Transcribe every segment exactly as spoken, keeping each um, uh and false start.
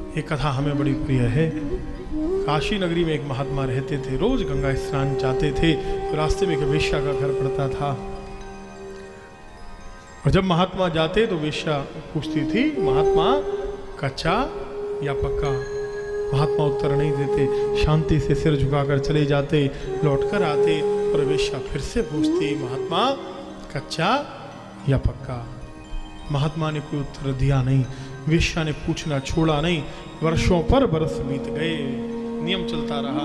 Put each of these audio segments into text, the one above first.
ये कथा हमें बड़ी प्रिय है। काशी नगरी में एक महात्मा रहते थे, रोज गंगा स्नान जाते थे, तो रास्ते में एक वेश्या का घर पड़ता था। और जब महात्मा जाते तो वेश्या पूछती थी, महात्मा कच्चा या पक्का? महात्मा उत्तर नहीं देते, शांति से सिर झुकाकर चले जाते, लौटकर आते और वेश्या फिर से पूछती, महात्मा कच्चा या पक्का? महात्मा ने कोई उत्तर दिया नहीं, वेश्या ने पूछना छोड़ा नहीं। वर्षों पर बरस बीत गए, नियम चलता रहा।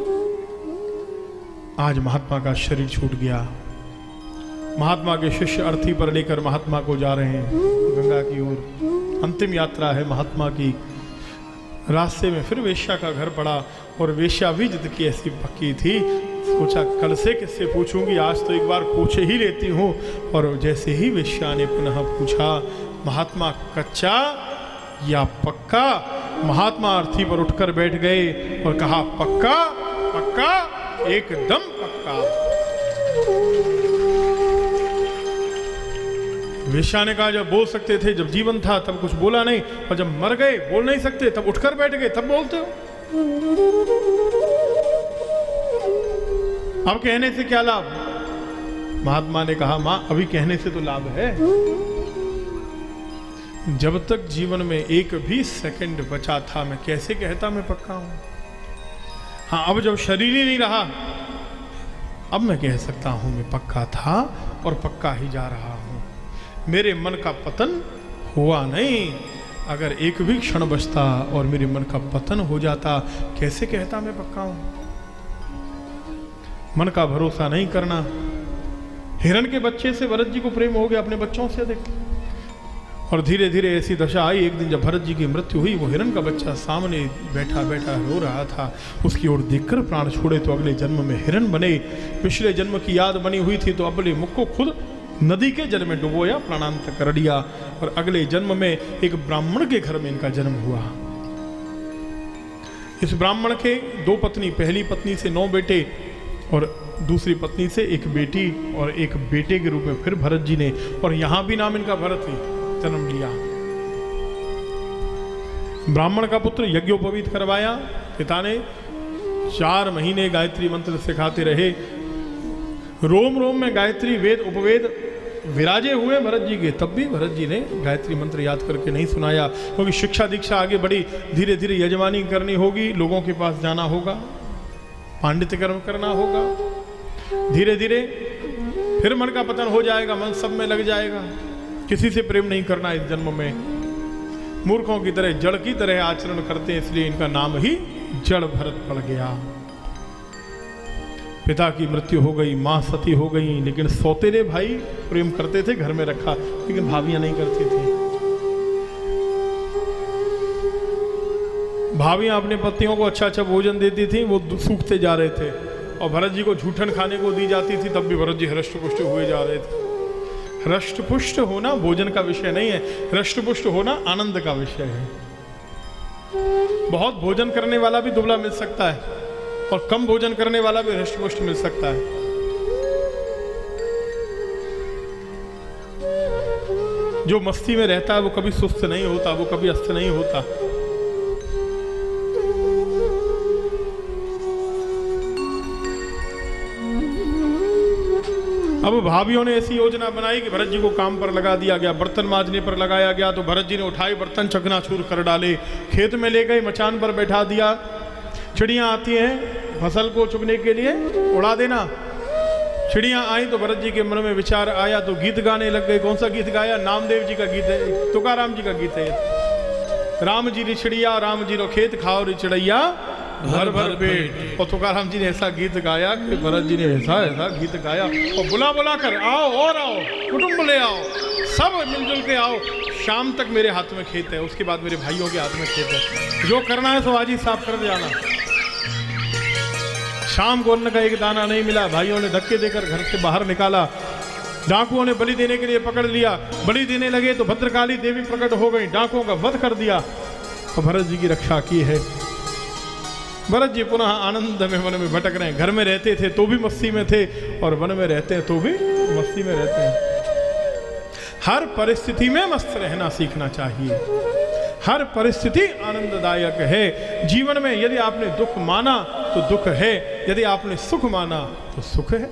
आज महात्मा का शरीर छूट गया। महात्मा के शिष्य अर्थी पर लेकर महात्मा को जा रहे हैं गंगा की ओर। अंतिम यात्रा है महात्मा की। रास्ते में फिर वेश्या का घर पड़ा और वेश्या भी जिद की ऐसी पक्की थी, सोचा कल से किससे पूछूंगी, आज तो एक बार पूछे ही लेती हूँ। और जैसे ही वेश्या ने पुनः पूछा, महात्मा कच्चा या पक्का? महात्मा अर्थी पर उठकर बैठ गए और कहा, पक्का पक्का, एकदम पक्का। वेश्या ने कहा, जब बोल सकते थे, जब जीवन था तब कुछ बोला नहीं, और जब मर गए बोल नहीं सकते, तब उठकर बैठ गए, तब बोलते हो। अब कहने से क्या लाभ? महात्मा ने कहा, मां अभी कहने से तो लाभ है। जब तक जीवन में एक भी सेकंड बचा था, मैं कैसे कहता मैं पक्का हूं। हाँ, अब जब शरीर ही नहीं रहा, अब मैं कह सकता हूं मैं पक्का था और पक्का ही जा रहा हूं। मेरे मन का पतन हुआ नहीं। अगर एक भी क्षण बचता और मेरे मन का पतन हो जाता, कैसे कहता मैं पक्का हूं। मन का भरोसा नहीं करना। हिरण के बच्चे से भरत जी को प्रेम हो गया, अपने बच्चों से अधिक। और धीरे धीरे ऐसी दशा आई, एक दिन जब भरत जी की मृत्यु हुई, वो हिरण का बच्चा सामने बैठा बैठा रो रहा था। उसकी ओर देखकर प्राण छोड़े तो अगले जन्म में हिरण बने। पिछले जन्म की याद बनी हुई थी तो अगले मुख को खुद नदी के जल में डुबोया, प्राणांत कर दिया। और अगले जन्म में एक ब्राह्मण के घर में इनका जन्म हुआ। इस ब्राह्मण के दो पत्नी, पहली पत्नी से नौ बेटे और दूसरी पत्नी से एक बेटी और एक बेटे के रूप में फिर भरत जी ने, और यहां भी नाम इनका भरत ही, जन्म लिया। ब्राह्मण का पुत्र यज्ञोपवीत करवाया पिता ने। चार महीने गायत्री मंत्र सिखाते रहे। रोम रोम में गायत्री वेद उपवेद विराजे हुए भरत जी के, तब भी भरत जी ने गायत्री मंत्र याद करके नहीं सुनाया, क्योंकि शिक्षा दीक्षा आगे बढ़ी। धीरे धीरे यजमानी करनी होगी, लोगों के पास जाना होगा, पांडित्य कर्म करना होगा। धीरे धीरे फिर मन का पतन हो जाएगा, मन सब में लग जाएगा। किसी से प्रेम नहीं करना इस जन्म में। मूर्खों की तरह जड़ की तरह आचरण करते हैं, इसलिए इनका नाम ही जड़ भरत पड़ गया। पिता की मृत्यु हो गई, मां सती हो गई, लेकिन सौतेले भाई प्रेम करते थे, घर में रखा, लेकिन भाभियां नहीं करती थी। भाभियां अपने पतियों को अच्छा अच्छा भोजन देती थी, वो सूखते जा रहे थे। और भरत जी को झूठन खाने को दी जाती थी, तब भी भरत जी हृष्ट-पुष्ट हुए जा रहे थे। हृष्ट-पुष्ट होना भोजन का विषय नहीं है, हृष्ट-पुष्ट होना आनंद का विषय है। बहुत भोजन करने वाला भी दुबला मिल सकता है और कम भोजन करने वाला भी हृष्ट-पुष्ट मिल सकता है। जो मस्ती में रहता है वो कभी सुस्त नहीं होता, वो कभी अस्त नहीं होता। अब भाभियों ने ऐसी योजना बनाई कि भरत जी को काम पर लगा दिया गया, बर्तन मांजने पर लगाया गया, तो भरत जी ने उठाए बर्तन चकनाचूर कर डाले, खेत में ले गए, मचान पर बैठा दिया। चिड़ियाँ आती हैं फसल को चुगने के लिए, उड़ा देना। चिड़ियाँ आई तो भरत जी के मन में विचार आया तो गीत गाने लग गए। कौन सा गीत गाया? नामदेव जी का गीत है, तुकाराम जी का गीत है। राम जी री चिड़िया, राम जी रो खेत, खाओ री चिड़ैया भर भर पेट। और तुकाराम जी ने ऐसा गीत गाया कि भरत जी ने ऐसा ऐसा गीत गाया, और बुला बुला कर आओ और आओ, कुटुंब ले आओ, सब मिलजुल के आओ। शाम तक मेरे हाथ में खेत है, उसके बाद मेरे भाइयों के हाथ में खेत है। जो करना है सो आज ही साफ कर जाना। शाम को अन्न का एक दाना नहीं मिला, भाइयों ने धक्के देकर घर से बाहर निकाला। डाकुओं ने बलि देने के लिए पकड़ लिया। बलि देने लगे तो भद्रकाली देवी प्रकट हो गई, डाकुओं का वध कर दिया और भरत जी की रक्षा की है। भरत जी पुनः आनंद में वन में भटक रहे हैं। घर में रहते थे तो भी मस्ती में थे, और वन में रहते हैं तो भी मस्ती में रहते हैं। हर परिस्थिति में मस्त रहना सीखना चाहिए। हर परिस्थिति आनंददायक है। जीवन में यदि आपने दुख माना तो दुख है, यदि आपने सुख माना तो सुख है।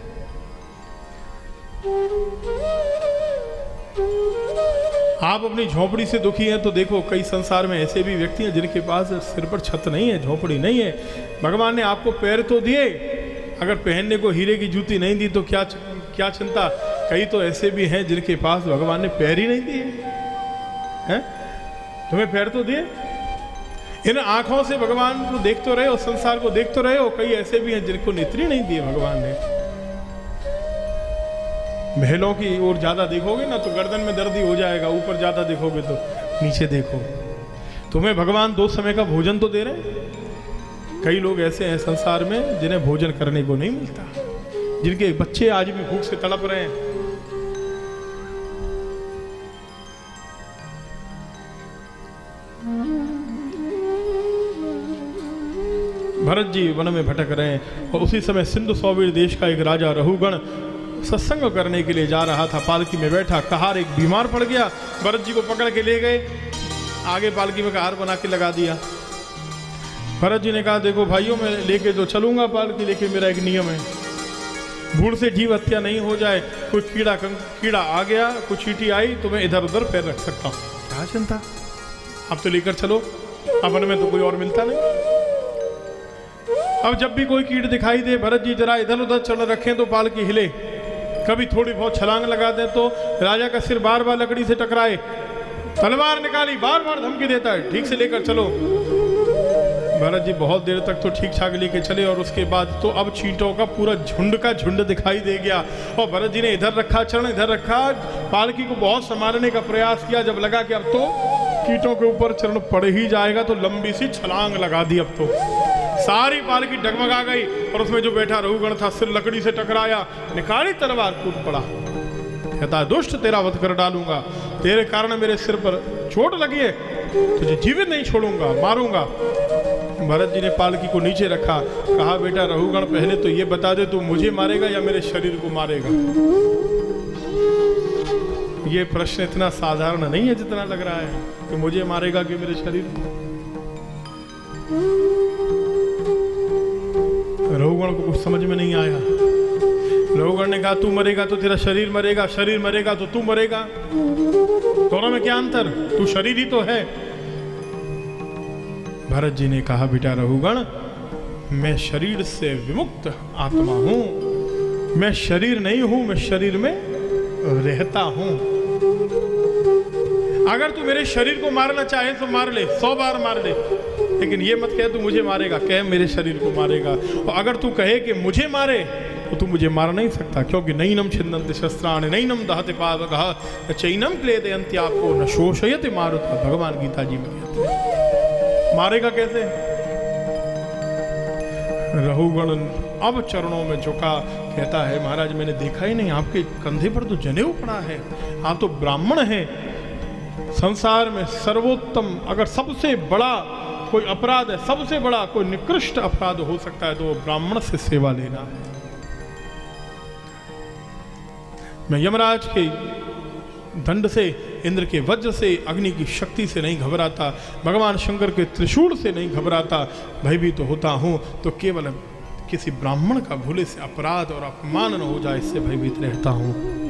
आप अपनी झोपड़ी से दुखी हैं तो देखो कई संसार में ऐसे भी व्यक्ति हैं जिनके पास सिर पर छत नहीं है, झोपड़ी नहीं है। भगवान ने आपको पैर तो दिए, अगर पहनने को हीरे की जूती नहीं दी तो क्या क्या चिंता। कई तो ऐसे भी हैं जिनके पास भगवान ने पैर ही नहीं दिए हैं। तुम्हें पैर तो दिए, इन आंखों से भगवान को देख तो रहे हो, संसार को देख तो रहे हो। कई ऐसे भी हैं जिनको नेत्री नहीं दिए भगवान ने। महलों की ओर ज्यादा देखोगे ना तो गर्दन में दर्द ही हो जाएगा, ऊपर ज्यादा देखोगे तो नीचे देखो। तुम्हें भगवान दो समय का भोजन तो दे रहे हैं। कई लोग ऐसे हैं संसार में जिन्हें भोजन करने को नहीं मिलता, जिनके बच्चे आज भी भूख से तड़प रहे हैं। भरत जी वन में भटक रहे हैं और उसी समय सिंधु सौवीर देश का एक राजा रहुगण सत्संग करने के लिए जा रहा था। पालकी में बैठा, कहार एक बीमार पड़ गया। भरत जी को पकड़ के ले गए, आगे पालकी में कहार बना के लगा दिया। भरत जी ने कहा देखो भाइयों मैं लेके तो चलूंगा पालकी, लेकिन मेरा एक नियम है, भूल से जीव हत्या नहीं हो जाए। कोई कीड़ा कीड़ा आ गया, कुछ चींटी आई तो मैं इधर उधर पैर रख सकता हूँ। क्या चिंता, अब तो लेकर चलो, अपन में तो कोई और मिलता नहीं। अब जब भी कोई कीट दिखाई दे भरत जी जरा इधर उधर चल रखें तो पालकी हिले, कभी थोड़ी बहुत छलांग लगा दे तो राजा का सिर बार बार लकड़ी से टकराए, तलवार निकाली बार बार धमकी देता है ठीक से लेकर चलो। भरत जी बहुत देर तक तो ठीक ठाक लेके चले और उसके बाद तो अब चींटों का पूरा झुंड का झुंड दिखाई दे गया। और भरत जी ने इधर रखा चरण, इधर रखा, पालकी को बहुत संभालने का प्रयास किया। जब लगा कि अब तो कीटों के ऊपर चरण पड़ ही जाएगा तो लंबी सी छलांग लगा दी। अब तो सारी पालकी डगमगा गई और उसमें जो बैठा रहुगण था सिर लकड़ी से टकराया, निकाली तलवार, कूद पड़ा। कहता है दुष्ट तेरा वध कर डालूंगा, तेरे कारण मेरे सिर पर चोट लगी है, तुझे जीवित नहीं छोड़ूंगा, मारूंगा। भरत जी ने पालकी को नीचे रखा, कहा बेटा रहुगण पहले तो ये बता दे तू मुझे मारेगा या मेरे शरीर को मारेगा। ये प्रश्न इतना साधारण नहीं है जितना लग रहा है कि मुझे मारेगा कि मेरे शरीर को। रहुगण को कुछ समझ में नहीं आया। रहुगण ने कहा तू मरेगा तो तेरा शरीर मरेगा, शरीर मरेगा तो तू मरेगा, दोनों में क्या अंतर, तू शरीर ही तो है। भरत जी ने कहा बेटा रहुगण मैं शरीर से विमुक्त आत्मा हूं, मैं शरीर नहीं हूं, मैं शरीर में रहता हूं। अगर तू मेरे शरीर को मारना चाहे तो मार ले, सौ बार मार ले, लेकिन ये मत कह तू मुझे मारेगा, कह मेरे शरीर को मारेगा। और अगर तू कहे कि मुझे मारे तो तू मुझे मार नहीं सकता, क्योंकि नैनम छिन्दन्ति शस्त्राणि नैनम दहति पावकः चैनम क्लेदयन्ति आपको न शोषयति मारुतः। भगवान गीता जी में कहते हैं मारेगा कैसे। रहुगण अब चरणों में झुका, कहता है महाराज मैंने देखा ही नहीं, आपके कंधे पर तो जनेऊ पड़ा है, आप तो ब्राह्मण हैं। संसार में सर्वोत्तम अगर सबसे बड़ा कोई अपराध है, सबसे बड़ा कोई निकृष्ट अपराध हो सकता है तो वो ब्राह्मण से सेवा लेना है। मैं यमराज के दंड से, इंद्र के वज्र से, अग्नि की शक्ति से नहीं घबराता, भगवान शंकर के त्रिशूल से नहीं घबराता, भयभीत तो होता हूं तो केवल किसी ब्राह्मण का भूले से अपराध और अपमान न हो जाए इससे भयभीत रहता हूं।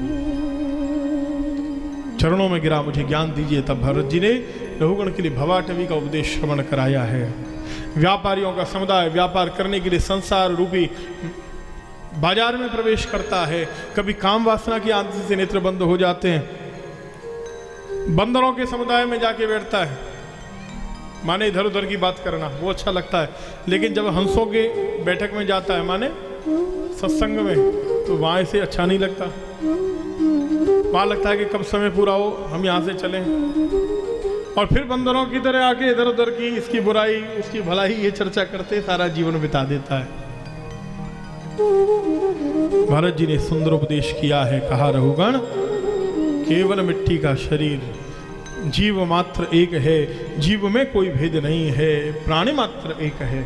चरणों में गिरा, मुझे ज्ञान दीजिए। तब भरत जी ने रहुगण के लिए भवाटवी का उपदेश श्रवण कराया है। व्यापारियों का समुदाय व्यापार करने के लिए संसार रूपी बाजार में प्रवेश करता है, कभी काम वासना की आंधी से नेत्र बंद हो जाते हैं, बंदरों के समुदाय में जाके बैठता है, माने इधर उधर की बात करना वो अच्छा लगता है, लेकिन जब हंसों के बैठक में जाता है माने सत्संग में तो वहां इसे अच्छा नहीं लगता। वहां लगता है कि कब समय पूरा हो हम यहाँ से चलें, और फिर बंदरों की तरह आके इधर उधर की इसकी बुराई उसकी भलाई ये चर्चा करते सारा जीवन बिता देता है। भरत जी ने सुंदर उपदेश किया है, कहा रहुगण केवल मिट्टी का शरीर, जीव मात्र एक है, जीव में कोई भेद नहीं है, प्राणी मात्र एक है।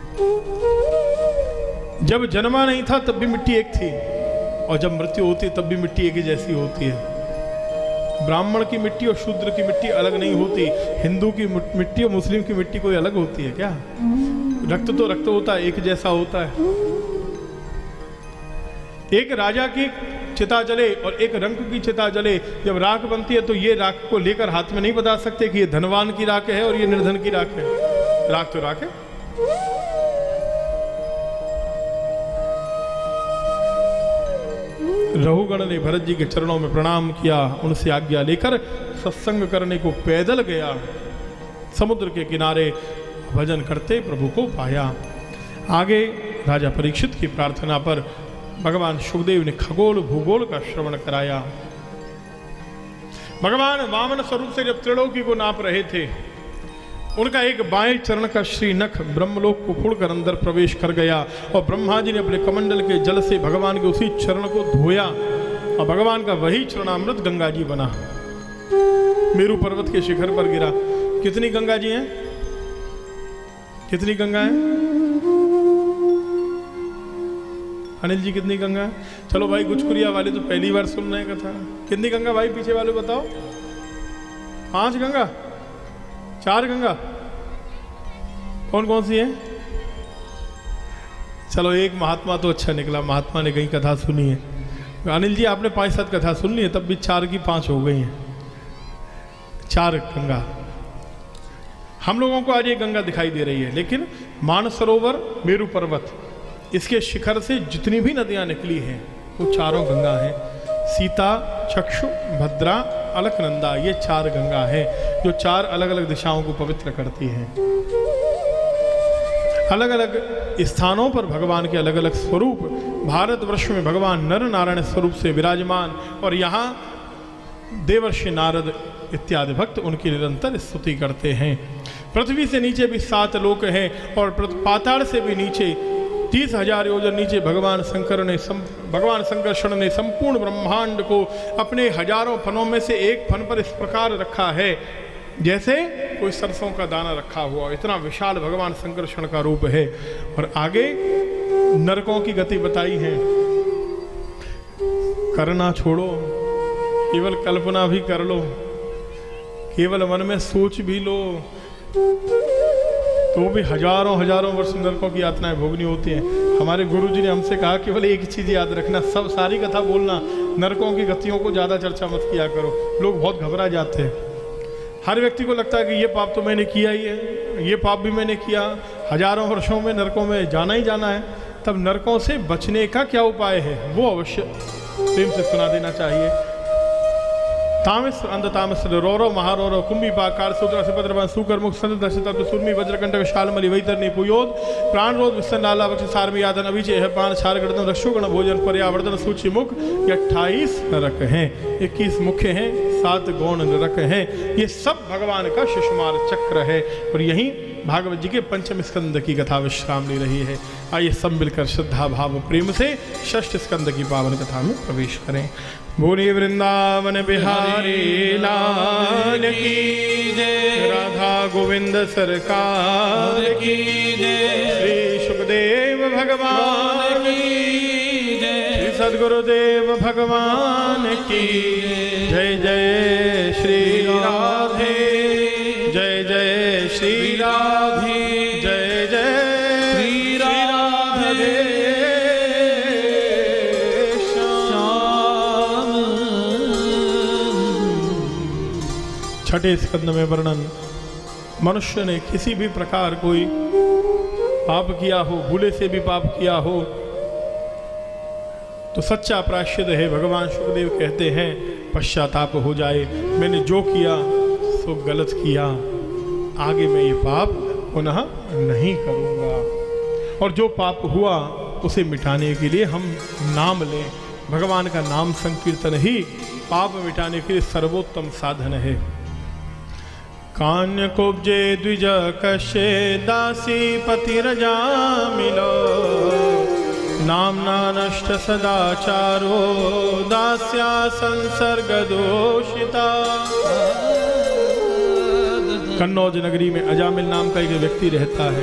जब जन्मा नहीं था तब भी मिट्टी एक थी, और जब मृत्यु होती तब भी मिट्टी एक ही जैसी होती है। ब्राह्मण की मिट्टी और शूद्र की मिट्टी अलग नहीं होती। हिंदू की मिट्टी और मुस्लिम की मिट्टी कोई अलग होती है क्या? रक्त तो रक्त होता है, एक जैसा होता है। एक राजा की चिता जले और एक रंग की चिता जले, जब राख बनती है तो ये राख को लेकर हाथ में नहीं बता सकते कि ये धनवान की राख है और ये निर्धन की राख है। राख तो राख है। रघुगण ने भरत जी के चरणों में प्रणाम किया, उनसे आज्ञा लेकर सत्संग करने को पैदल गया। समुद्र के किनारे भजन करते प्रभु को पाया। आगे राजा परीक्षित की प्रार्थना पर भगवान सुखदेव ने खगोल भूगोल का श्रवण कराया। भगवान वामन स्वरूप से जब त्रिलोकी को नाप रहे थे, उनका एक बाएं चरण का श्री नख ब्रह्मलोक को फुड़कर अंदर प्रवेश कर गया और ब्रह्मा जी ने अपने कमंडल के जल से भगवान के उसी चरण को धोया और भगवान का वही चरणामृत गंगा जी बना, मेरू पर्वत के शिखर पर गिरा। कितनी गंगा जी हैं? कितनी गंगा है अनिल जी? कितनी गंगा है? चलो भाई, गुजकुरिया वाले तो पहली बार सुन रहे हैं कथा। कितनी गंगा भाई? पीछे वाले बताओ। पांच गंगा? चार गंगा? कौन कौन सी है? चलो एक महात्मा तो अच्छा निकला, महात्मा ने कहीं कथा सुनी है। अनिल जी आपने पांच सात कथा सुन ली है, तब भी चार की पांच हो गई हैं। चार गंगा हम लोगों को आज ये गंगा दिखाई दे रही है, लेकिन मानसरोवर मेरू पर्वत इसके शिखर से जितनी भी नदियां निकली हैं वो चारों गंगा हैं। सीता, चक्षु, भद्रा, अलकनंदा, ये चार गंगा हैं जो चार अलग अलग दिशाओं को पवित्र करती हैं। अलग अलग स्थानों पर भगवान के अलग अलग स्वरूप, भारतवर्ष में भगवान नर नारायण स्वरूप से विराजमान, और यहाँ देवर्षि नारद इत्यादि भक्त उनकी निरंतर स्तुति करते हैं। पृथ्वी से नीचे भी सात लोक हैं और पाताल से भी नीचे तीस हजार योजन नीचे भगवान शंकर ने सम, भगवान शंकरषण ने संपूर्ण ब्रह्मांड को अपने हजारों फनों में से एक फन पर इस प्रकार रखा है जैसे कोई सरसों का दाना रखा हुआ। इतना विशाल भगवान शंकरषण का रूप है। और आगे नरकों की गति बताई है। करना छोड़ो, केवल कल्पना भी कर लो, केवल मन में सोच भी लो तो भी हजारों हजारों वर्ष नरकों की यातनाएं भोगनी होती हैं। हमारे गुरुजी ने हमसे कहा केवल एक ही चीज़ याद रखना, सब सारी कथा बोलना, नरकों की गतियों को ज़्यादा चर्चा मत किया करो। लोग बहुत घबरा जाते हैं। हर व्यक्ति को लगता है कि ये पाप तो मैंने किया ही है, ये पाप भी मैंने किया, हजारों वर्षों में नरकों में जाना ही जाना है। तब नरकों से बचने का क्या उपाय है वो अवश्य प्रेम से सुना देना चाहिए। तामिस अंध तामिस रौरव महारौरव कुंभी पाकार सूत्र सुपद्र सुकर मुख संत दर्शित सुरमी वज्रकंटक शालमलि वैतरणी पुयोद प्राण रोध विस्तन लाला बक्ष सारमी यादन अभिचय है पान छार गर्दन रक्षोगण भोजन पर्यावर्तन सूची मुख। ये अट्ठाईस नरक हैं, इक्कीस मुख्य हैं, सात गौण नरक हैं। ये सब भगवान का शिशुमार चक्र है। और यहीं भागवत जी के पंचम स्कंद की कथा विश्राम ले रही है। आइए सब मिलकर श्रद्धा भाव प्रेम से षष्ठ स्कंद की पावन कथा में प्रवेश करें। बोले वृंदावन बिहारी लाल की जय, राधा गोविंद सरकार की जय, श्री सुखदेव भगवान की जय, श्री सद्गुरुदेव भगवान की जय। जय श्री राधे, जय जय श्री राधे, जय जय श्री राधे श्याम। छठे स्कंद में वर्णन, मनुष्य ने किसी भी प्रकार कोई पाप किया हो, भूले से भी पाप किया हो तो सच्चा प्रायश्चित है। भगवान सुखदेव कहते हैं पश्चाताप हो जाए, मैंने जो किया सो गलत किया, आगे मैं ये पाप पुनः नहीं करूँगा। और जो पाप हुआ उसे मिटाने के लिए हम नाम लें। भगवान का नाम संकीर्तन ही पाप मिटाने के लिए सर्वोत्तम साधन है। कान्य कुब्जे द्विज कश्ये दासी पति रजा मिलो, नामना नष्ट सदाचारो दास्या संसर्ग दोषिता। कन्नौज नगरी में अजामिल नाम का एक व्यक्ति रहता है।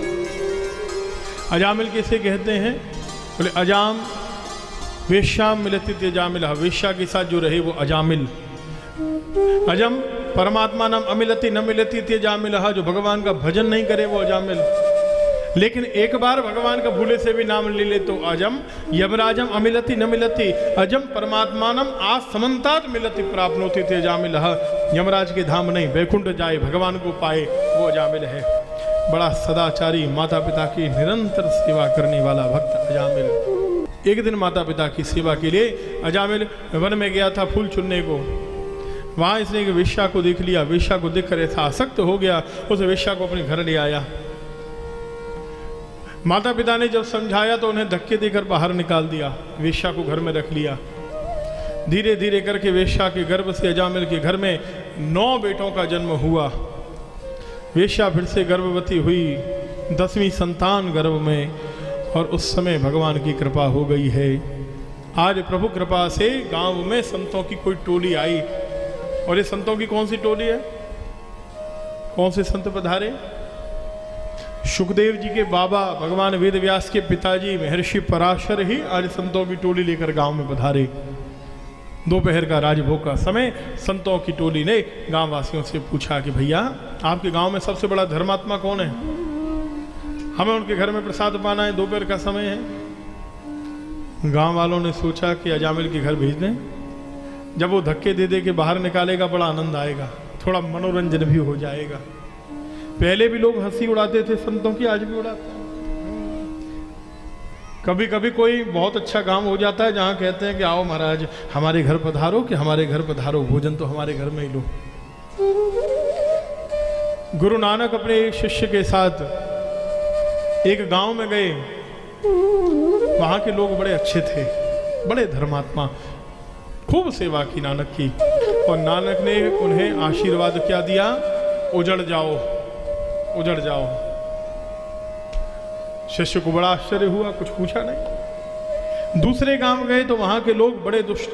अजामिल किसे कहते हैं? बोले अजाम वेश्याम मिलती अजामिल, वेश्या के साथ जो रहे वो अजामिल। अजम परमात्मा नाम अमिलति न मिलति त्यजामिलः, जो भगवान का भजन नहीं करे वो अजामिल। लेकिन एक बार भगवान का भूले से भी नाम ले ले तो अजम। यमराजम अमिलति न मिलति अजम परमात्मानम आ समन्तात मिलति प्राप्नोति त्यजामिलः। यमराज के धाम नहीं, वैकुंठ जाए भगवान को पाए वो अजामिल है। बड़ा सदाचारी, माता पिता की निरंतर सेवा करने वाला भक्त अजामिल। एक दिन माता पिता की सेवा के लिए अजामिल वन में गया था फूल चुनने को। वहाँ इसने एक वेश्या को देख लिया। वेश्या को देखकर ऐसा आसक्त हो गया, उस वेश्या को अपने घर ले आया। माता पिता ने जब समझाया तो उन्हें धक्के देकर बाहर निकाल दिया, वेश्या को घर में रख लिया। धीरे धीरे करके वेश्या के गर्भ से अजामिल के घर में नौ बेटों का जन्म हुआ। वेश्या फिर से गर्भवती हुई, दसवीं संतान गर्भ में, और उस समय भगवान की कृपा हो गई है। आज प्रभु कृपा से गांव में संतों की कोई टोली आई। और ये संतों की कौन सी टोली है? कौन से संत पधारे? सुखदेव जी के बाबा भगवान वेद व्यास के पिताजी महर्षि पराशर ही आज संतों की टोली लेकर गांव में पधारे। दोपहर का राजभोग का समय, संतों की टोली ने गांव वासियों से पूछा कि भैया आपके गांव में सबसे बड़ा धर्मात्मा कौन है? हमें उनके घर में प्रसाद पाना है, दोपहर का समय है। गांव वालों ने सोचा कि अजामिल के घर भेज दें। जब वो धक्के दे दे के बाहर निकालेगा बड़ा आनंद आएगा, थोड़ा मनोरंजन भी हो जाएगा। पहले भी लोग हंसी उड़ाते थे संतों की, आज भी उड़ाते हैं। कभी कभी कोई बहुत अच्छा काम हो जाता है जहाँ कहते हैं कि आओ महाराज हमारे घर पधारो, कि हमारे घर पधारो, भोजन तो हमारे घर में ही लो। गुरु नानक अपने एक शिष्य के साथ एक गांव में गए। वहाँ के लोग बड़े अच्छे थे, बड़े धर्मात्मा, खूब सेवा की नानक की। और नानक ने उन्हें आशीर्वाद क्या दिया? उजड़ जाओ, उजड़ जाओ। शिष्य को बड़ा आश्चर्य हुआ, कुछ पूछा नहीं। दूसरे गांव गए तो वहां के लोग बड़े दुष्ट,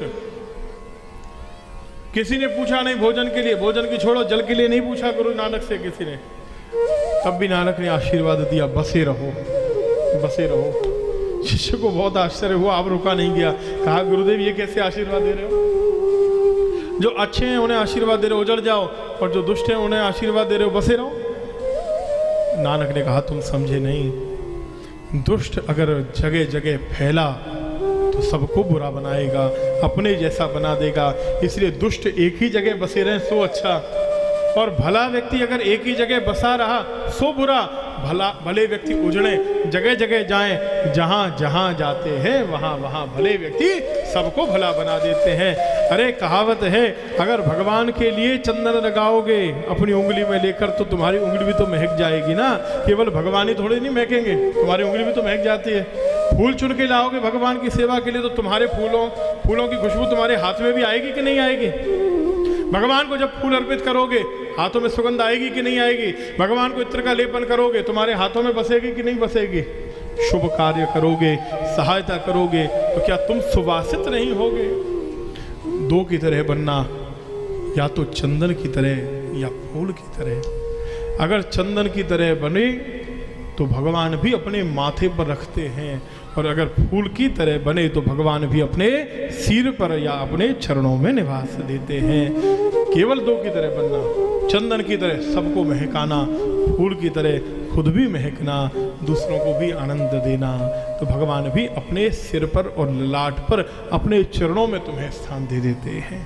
किसी ने पूछा नहीं भोजन के लिए, भोजन की छोड़ो जल के लिए नहीं पूछा गुरु नानक से किसी ने। तब भी नानक ने आशीर्वाद दिया, बसे रहो, बसे रहो। शिष्य को बहुत आश्चर्य हुआ, अब रुका नहीं गया। कहा गुरुदेव ये कैसे आशीर्वाद दे रहे हो? जो अच्छे हैं उन्हें आशीर्वाद दे रहे हो उजड़ जाओ, और जो दुष्ट हैं उन्हें आशीर्वाद दे रहे हो बसे रहो। नानक ने कहा तुम समझे नहीं, दुष्ट अगर जगह जगह फैला तो सबको बुरा बनाएगा, अपने जैसा बना देगा। इसलिए दुष्ट एक ही जगह बसे रहे सो अच्छा, और भला व्यक्ति अगर एक ही जगह बसा रहा सो बुरा। भला भले व्यक्ति उजड़े, जगह जगह जाएं, जहां जहां जाते हैं वहां वहां भले व्यक्ति सबको भला बना देते हैं। अरे कहावत है, अगर भगवान के लिए चंदन लगाओगे अपनी उंगली में लेकर तो तुम्हारी उंगली भी तो महक जाएगी ना। केवल भगवान ही थोड़े नहीं महकेंगे, तुम्हारी उंगली भी तो महक जाती है। फूल चुन के लाओगे भगवान की सेवा के लिए तो तुम्हारे फूलों फूलों की खुशबू तुम्हारे हाथ में भी आएगी कि नहीं आएगी? भगवान को जब फूल अर्पित करोगे हाथों में सुगंध आएगी कि नहीं आएगी? भगवान को इत्र का लेपन करोगे तुम्हारे हाथों में बसेगी कि नहीं बसेगी? शुभ कार्य करोगे, सहायता करोगे तो क्या तुम सुवासित नहीं होगे? दो की तरह बनना, या तो चंदन की तरह या फूल की तरह। अगर चंदन की तरह बने तो भगवान भी अपने माथे पर रखते हैं, और अगर फूल की तरह बने तो भगवान भी अपने सिर पर या अपने चरणों में निवास देते हैं। केवल दो की तरह बनना, चंदन की तरह सबको महकाना, फूल की तरह खुद भी महकना, दूसरों को भी आनंद देना, तो भगवान भी अपने सिर पर और ललाट पर अपने चरणों में तुम्हें स्थान दे देते हैं।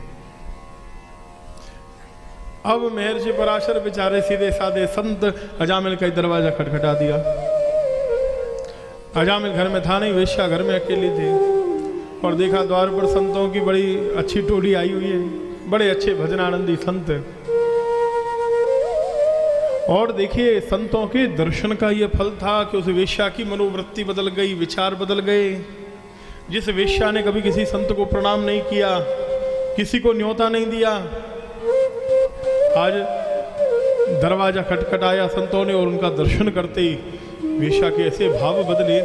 अब महर्षि पराशर बेचारे सीधे साधे संत अजामिल का दरवाजा खटखटा दिया। अजामिल घर में था नहीं, वेश्या घर में अकेली थी, और देखा द्वार पर संतों की बड़ी अच्छी टोली आई हुई है, बड़े अच्छे भजनानंदी संत। और देखिए संतों के दर्शन का ये फल था कि उस वेश्या की मनोवृत्ति बदल गई, विचार बदल गए। जिस वेश्या ने कभी किसी संत को प्रणाम नहीं किया, किसी को न्योता नहीं दिया, आज दरवाजा खटखटाया संतों ने और उनका दर्शन करते ही वेश्या के ऐसे भाव बदले।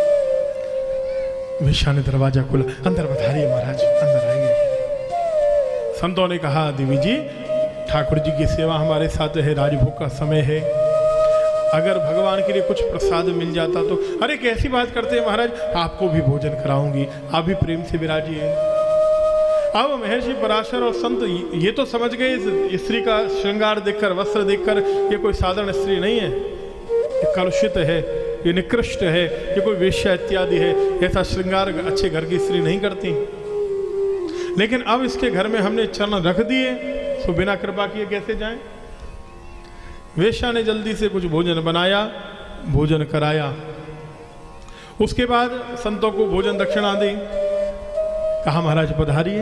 वेश्या ने दरवाजा खोला, अंदर पधारिए महाराज, अंदर आएंगे। संतों ने कहा देवी जी ठाकुर जी की सेवा हमारे साथ है, राजभोग का समय है, अगर भगवान के लिए कुछ प्रसाद मिल जाता तो। अरे कैसी बात करते हैं महाराज, आपको भी भोजन कराऊंगी, आप भी प्रेम से विराजिए। अब महर्षि पराशर और संत ये तो समझ गए इस स्त्री का श्रृंगार देखकर, वस्त्र देखकर, ये कोई साधारण स्त्री नहीं है, ये कलुषित है, ये निकृष्ट है, ये कोई वेश्या इत्यादि है, ऐसा श्रृंगार अच्छे घर की स्त्री नहीं करती। लेकिन अब इसके घर में हमने चरण रख दिए तो बिना कृपा किए कैसे जाएं? वेश्या ने जल्दी से कुछ भोजन बनाया, भोजन कराया, उसके बाद संतों को भोजन दक्षिणा दी, कहा महाराज पधारिए।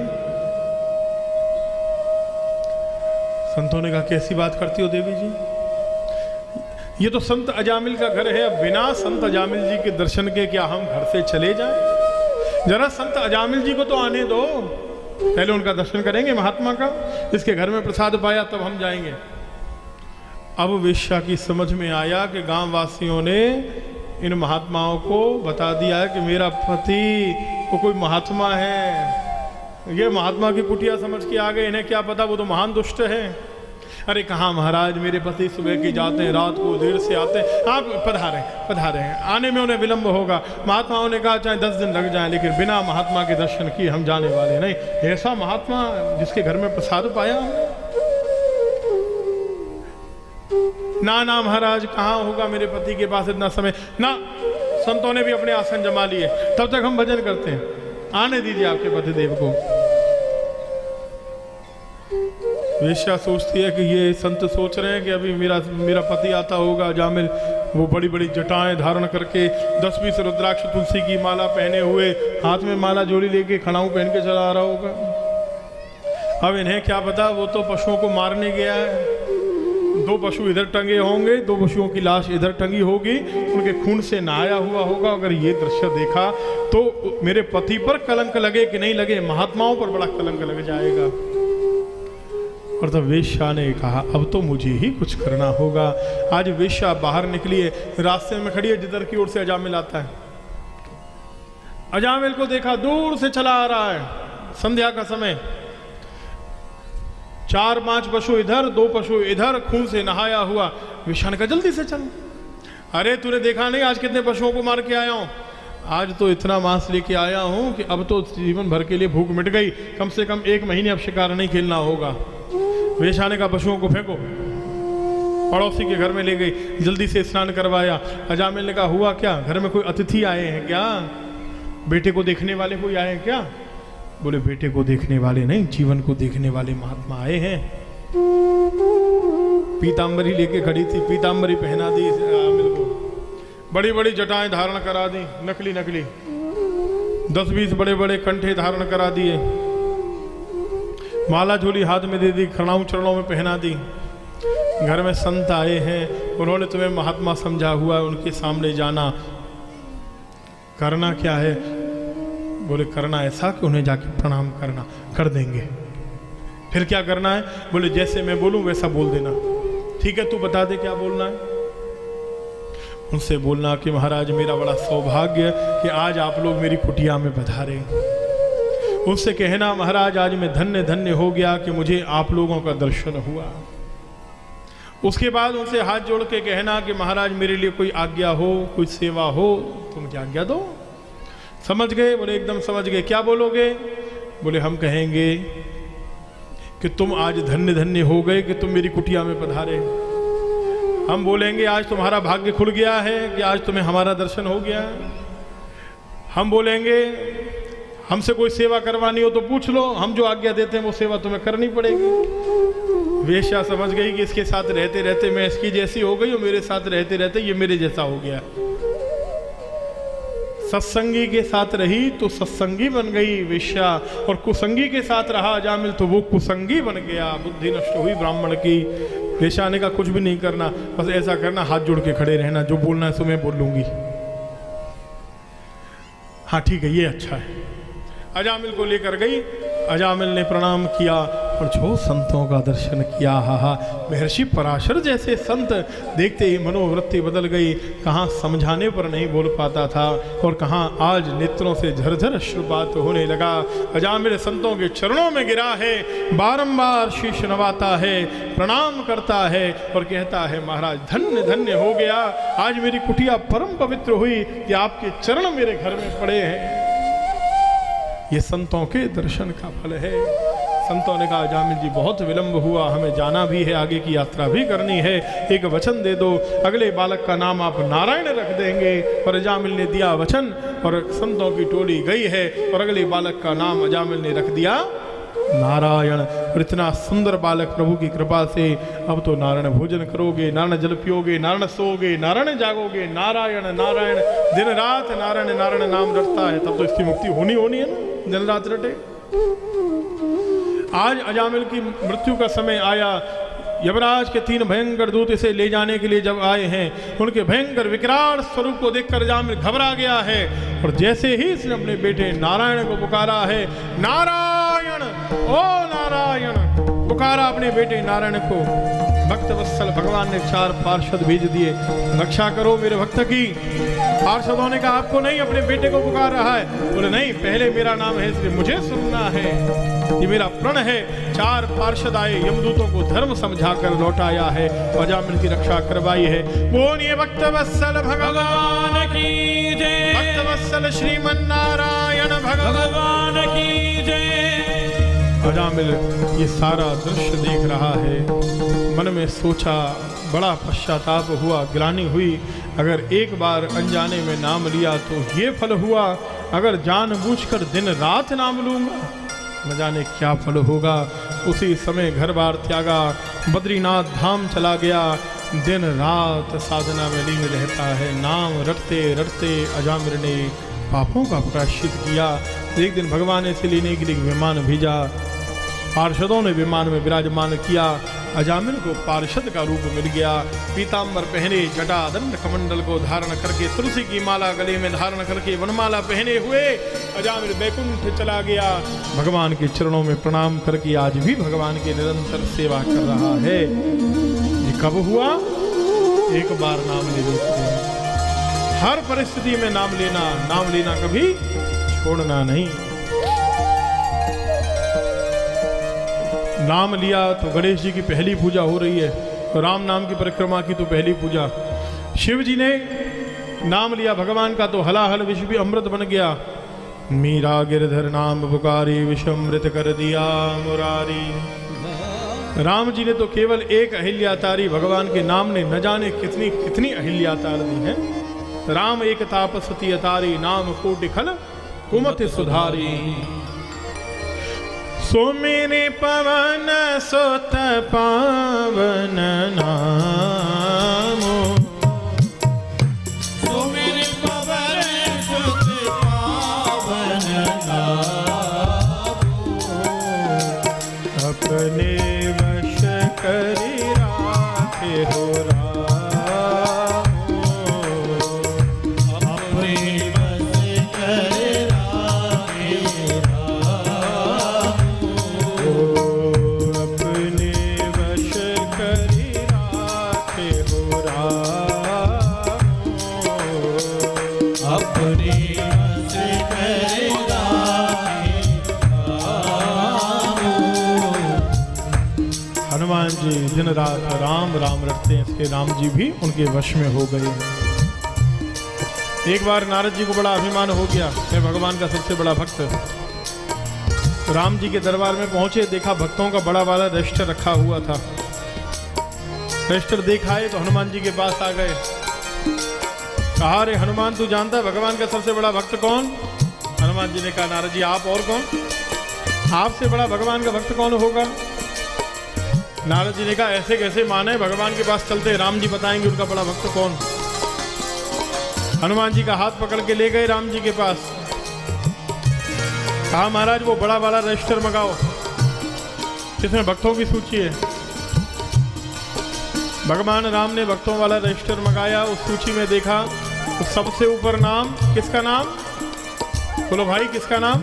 संतों ने कहा कैसी बात करती हो देवी जी, ये तो संत अजामिल का घर है, अब बिना संत अजामिल जी के दर्शन के क्या हम घर से चले जाएं? जरा संत अजामिल जी को तो आने दो, पहले उनका दर्शन करेंगे महात्मा का, इसके घर में प्रसाद पाया तब हम जाएंगे। अब वेश्या की समझ में आया कि गांव वासियों ने इन महात्माओं को बता दिया है कि मेरा पति वो कोई महात्मा है, ये महात्मा की कुटिया समझ के आ गए, इन्हें क्या पता वो तो महान दुष्ट है। अरे कहाँ महाराज, मेरे पति सुबह की जाते हैं, रात को देर से आते हैं, आप पधारे पधारे हैं, आने में उन्हें विलंब होगा। महात्माओं ने कहा चाहे दस दिन लग जाएं, लेकिन बिना महात्मा के दर्शन किए हम जाने वाले नहीं। ऐसा महात्मा जिसके घर में प्रसाद पाया ना, ना महाराज कहाँ होगा मेरे पति के पास इतना समय ना। संतों ने भी अपने आसन जमा लिए, तब तक हम भजन करते हैं, आने दीजिए आपके पतिदेव को। वेश्या सोचती है कि ये संत सोच रहे हैं कि अभी मेरा मेरा पति आता होगा जामिल, वो बड़ी बड़ी जटाएं धारण करके, दस बीस रुद्राक्ष तुलसी की माला पहने हुए, हाथ में माला जोड़ी लेके खड़ाऊ पहन के चला आ रहा होगा। अब इन्हें क्या पता, वो तो पशुओं को मारने गया है, दो पशु इधर टंगे होंगे, दो पशुओं की लाश इधर टंगी होगी, उनके खून से नहाया हुआ होगा। अगर ये दृश्य देखा तो मेरे पति पर कलंक लगे कि नहीं लगे, महात्माओं पर बड़ा कलंक लग जाएगा। और तब वेश्या ने कहा अब तो मुझे ही कुछ करना होगा। आज वेश्या बाहर निकली है, रास्ते में खड़ी है, जिधर की ओर से अजामिल आता है। अजामिल को देखा, दूर से चला आ रहा है, संध्या का समय, चार पांच पशु इधर, दो पशु इधर, खून से नहाया हुआ। वेश्या ने कहा जल्दी से चल। अरे तूने देखा नहीं आज कितने पशुओं को मार के आया हूं? आज तो इतना मांस लेके आया हूं कि अब तो जीवन भर के लिए भूख मिट गई, कम से कम एक महीने अब शिकार नहीं खेलना होगा। वेश्या ने कहा पशुओं को फेंको, पड़ोसी के घर में ले गई, जल्दी से स्नान करवाया। अजामिल ने कहा हुआ क्या, घर में कोई अतिथि आए हैं क्या, बेटे को देखने वाले कोई आए हैं क्या? बोले बेटे को देखने वाले नहीं, जीवन को देखने वाले महात्मा आए हैं। पीतांबरी लेके खड़ी थी, पीतांबरी पहना दी अजामिल को, बड़ी बड़ी जटाएं धारण करा दी, नकली नकली दस बीस बड़े बड़े कंठे धारण करा दिए, माला झोली हाथ में दे दी, खड़ाऊ चरणों में पहना दी। घर में संत आए हैं, उन्होंने तुम्हें महात्मा समझा हुआ, उनके सामने जाना, करना क्या है? बोले करना ऐसा कि उन्हें जाके प्रणाम करना, कर देंगे। फिर क्या करना है? बोले जैसे मैं बोलूं वैसा बोल देना। ठीक है तू बता दे क्या बोलना है। उनसे बोलना कि महाराज मेरा बड़ा सौभाग्य कि आज आप लोग मेरी कुटिया में पधारे। उससे कहना महाराज आज मैं धन्य धन्य हो गया कि मुझे आप लोगों का दर्शन हुआ। उसके बाद उनसे हाथ जोड़ के कहना कि महाराज मेरे लिए कोई आज्ञा हो, कोई सेवा हो तो मुझे आज्ञा दो। समझ गए? बोले एकदम समझ गए। क्या बोलोगे? बोले हम कहेंगे कि तुम आज धन्य धन्य हो गए कि तुम मेरी कुटिया में पधारे। हम बोलेंगे आज तुम्हारा भाग्य खुल गया है कि आज तुम्हें हमारा दर्शन हो गया है। हम बोलेंगे हमसे कोई सेवा करवानी हो तो पूछ लो, हम जो आज्ञा देते हैं वो सेवा तुम्हें करनी पड़ेगी। वेश्या समझ गई कि इसके साथ रहते रहते मैं इसकी जैसी हो गई और मेरे साथ रहते रहते ये मेरे जैसा हो गया। सत्संगी के साथ रही तो सत्संगी बन गई वेश्या, और कुसंगी के साथ रहा अजामिल तो वो कुसंगी बन गया। बुद्धि नष्ट हुई ब्राह्मण की। वेश्या ने कहा कुछ भी नहीं करना, बस ऐसा करना हाथ जोड़ के खड़े रहना, जो बोलना है सो मैं बोल लूंगी। हाँ ठीक है, ये अच्छा है। अजामिल को लेकर गई, अजामिल ने प्रणाम किया और जो संतों का दर्शन किया, हा हा महर्षि पराशर जैसे संत देखते ही मनोवृत्ति बदल गई। कहाँ समझाने पर नहीं बोल पाता था और कहाँ आज नेत्रों से झरझर अश्रुपात होने लगा। अजामिल संतों के चरणों में गिरा है, बारंबार शीश नवाता है, प्रणाम करता है और कहता है महाराज धन्य धन्य हो गया, आज मेरी कुटिया परम पवित्र हुई कि आपके चरण मेरे घर में पड़े हैं। ये संतों के दर्शन का फल है। संतों ने कहा अजामिल जी बहुत विलंब हुआ, हमें जाना भी है, आगे की यात्रा भी करनी है, एक वचन दे दो, अगले बालक का नाम आप नारायण रख देंगे। और अजामिल ने दिया वचन और संतों की टोली गई है और अगले बालक का नाम अजामिल ने रख दिया नारायण। और इतना सुंदर बालक प्रभु की कृपा से अब तो नारायण भोजन करोगे, नारायण जल पियोगे, नारायण सोओगे, नारायण जागोगे, नारायण नारायण दिन रात नारायण नारायण नाम रटता है, तब तो इसकी मुक्ति होनी होनी है ना, दिन रात रटे। आज अजामिल की मृत्यु का समय आया। यमराज के तीन भयंकर दूत इसे ले जाने के लिए जब आए हैं, उनके भयंकर विकराल स्वरूप को देखकर अजामिल घबरा गया है और जैसे ही इसने अपने बेटे नारायण को पुकारा है, नारायण ओ नारायण पुकारा अपने बेटे नारायण को, भक्त वत्सल भगवान ने चार पार्षद भेज दिए, रक्षा करो मेरे भक्त की। पार्षदों ने कहा आपको नहीं, अपने बेटे को पुकार रहा है। बोले नहीं, पहले मेरा नाम है इसलिए मुझे सुनना है, ये मेरा प्रण है। चार पार्षद आए, यमदूतों को धर्म समझा कर लौटाया है, अजामिल की रक्षा करवाई है। बोलिए भक्त वत्सल भगवान की जय, भक्त वत्सल श्रीमन नारायण भगवान की जय। अजामिल ये सारा दृश्य देख रहा है, मन में सोचा, बड़ा पश्चाताप हुआ, ग्लानि हुई, अगर एक बार अनजाने में नाम लिया तो ये फल हुआ, अगर जानबूझकर दिन रात नाम लूंगा न जाने क्या फल होगा। उसी समय घर बार त्यागा, बद्रीनाथ धाम चला गया, दिन रात साधना में लीन रहता है। नाम रटते रटते अजामिल ने पापों का प्रायश्चित किया। एक दिन भगवान से लेने के लिए विमान भेजा, पार्षदों ने विमान में विराजमान किया। अजामिल को पार्षद का रूप मिल गया, पीताम्बर पहने, जटा दंड कमंडल को धारण करके, तुलसी की माला गले में धारण करके, वनमाला पहने हुए अजामिल बैकुंठ चला गया। भगवान के चरणों में प्रणाम करके आज भी भगवान की निरंतर सेवा कर रहा है। ये कब हुआ? एक बार नाम ले लेते, हर परिस्थिति में नाम लेना, नाम लेना कभी छोड़ना नहीं। नाम लिया तो गणेश जी की पहली पूजा हो रही है, तो राम नाम की परिक्रमा की तो पहली पूजा। शिव जी ने नाम लिया भगवान का तो हलाहल विष भी अमृत बन गया। मीरा गिरधर नाम पुकारी विषमृत कर दिया मुरारी। राम जी ने तो केवल एक अहिल्या तारी, भगवान के नाम ने न जाने कितनी कितनी अहिल्या तार दी है। राम एक तापसती अतारी, नाम कोटि खल कुमति सुधारी। सो मेरे पवन सुत पावन नामो, सो मेरे पवन सुत पावन नामो, अपने वश करि राखे हो रामो, अपने वश करि राखे हनुमान जी दिन रात राम राम रटते हैं, इसके राम जी भी उनके वश में हो गए। एक बार नारद जी को बड़ा अभिमान हो गया, मैं भगवान का सबसे बड़ा भक्त। राम जी के दरबार में पहुंचे, देखा भक्तों का बड़ा वाला रजिस्टर रखा हुआ था। रजिस्टर देखाए तो हनुमान जी के पास आ गए, कहा रे हनुमान तू जानता है भगवान का सबसे बड़ा भक्त कौन? हनुमान जी ने कहा नारद जी आप और कौन? आपसे बड़ा भगवान का भक्त कौन होगा? नारद जी ने कहा ऐसे कैसे माने, भगवान के पास चलते, राम जी बताएंगे उनका बड़ा भक्त कौन। हनुमान जी का हाथ पकड़ के ले गए राम जी के पास, कहा महाराज वो बड़ा वाला रजिस्टर मंगाओ, इसमें भक्तों की सूची है। भगवान राम ने भक्तों वाला रजिस्टर मंगाया, उस सूची में देखा तो सबसे ऊपर नाम, किसका नाम? बोलो भाई किसका नाम?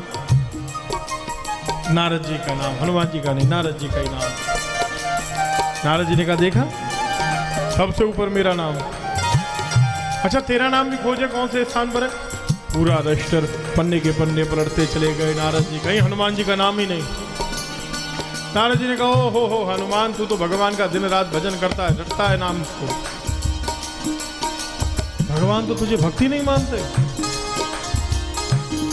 नारद जी का नाम, हनुमान जी का नहीं, नारद जी का ही नाम। नारद जी ने कहा देखा सबसे ऊपर मेरा नाम, अच्छा तेरा नाम भी खोजे कौन से स्थान पर है? पूरा रजिस्टर पन्ने के पन्ने पलटते चले गए नारद जी, कहीं हनुमान जी का नाम ही नहीं। नारद जी ने कहा ओ हो हो हनुमान तू तो भगवान का दिन रात भजन करता है, रटता है नाम को, भगवान तो तुझे भक्ति नहीं मानते।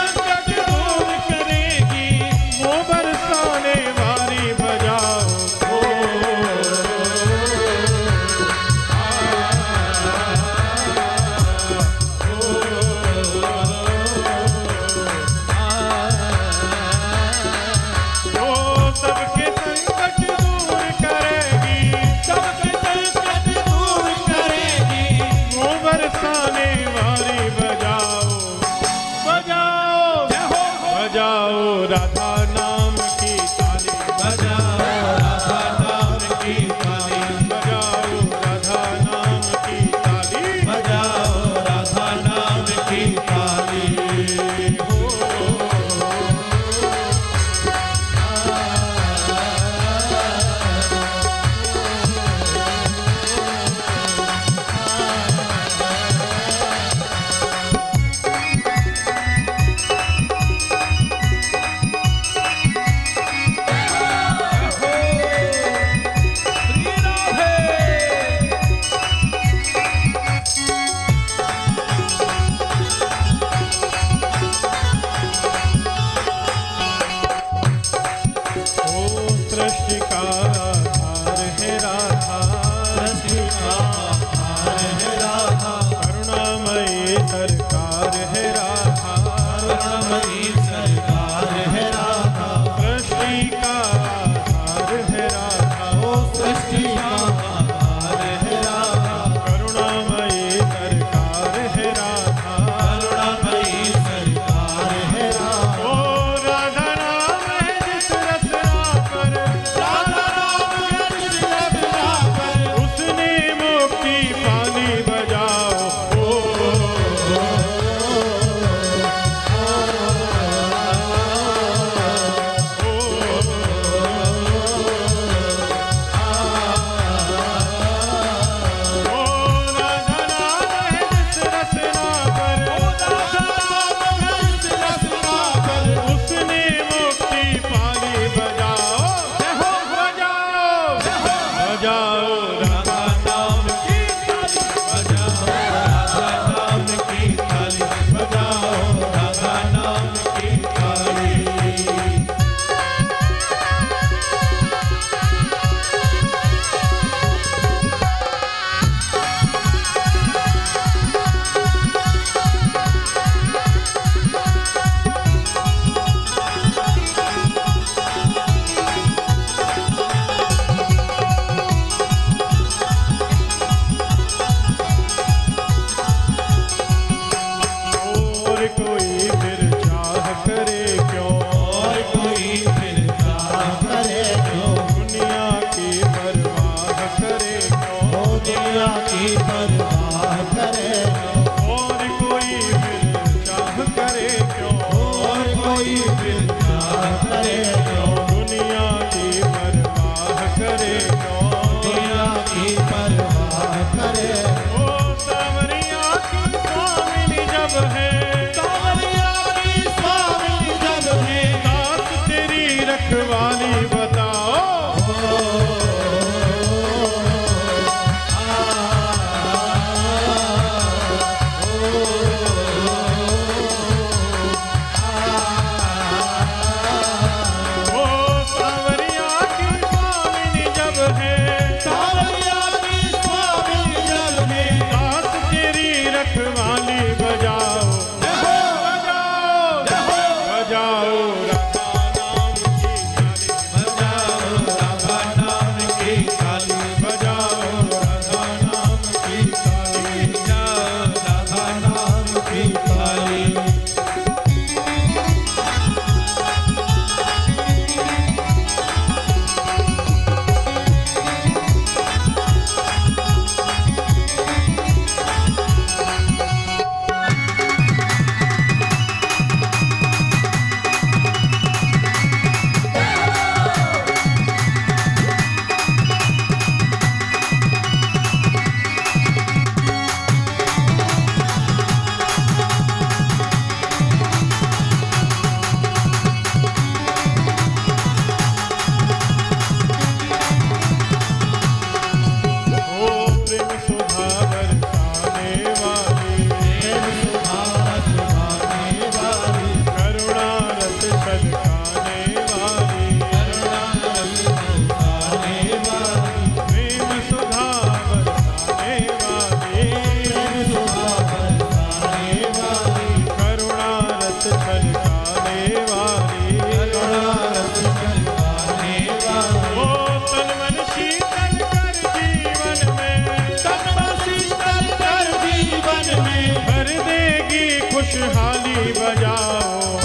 खुशहाली बजाओ।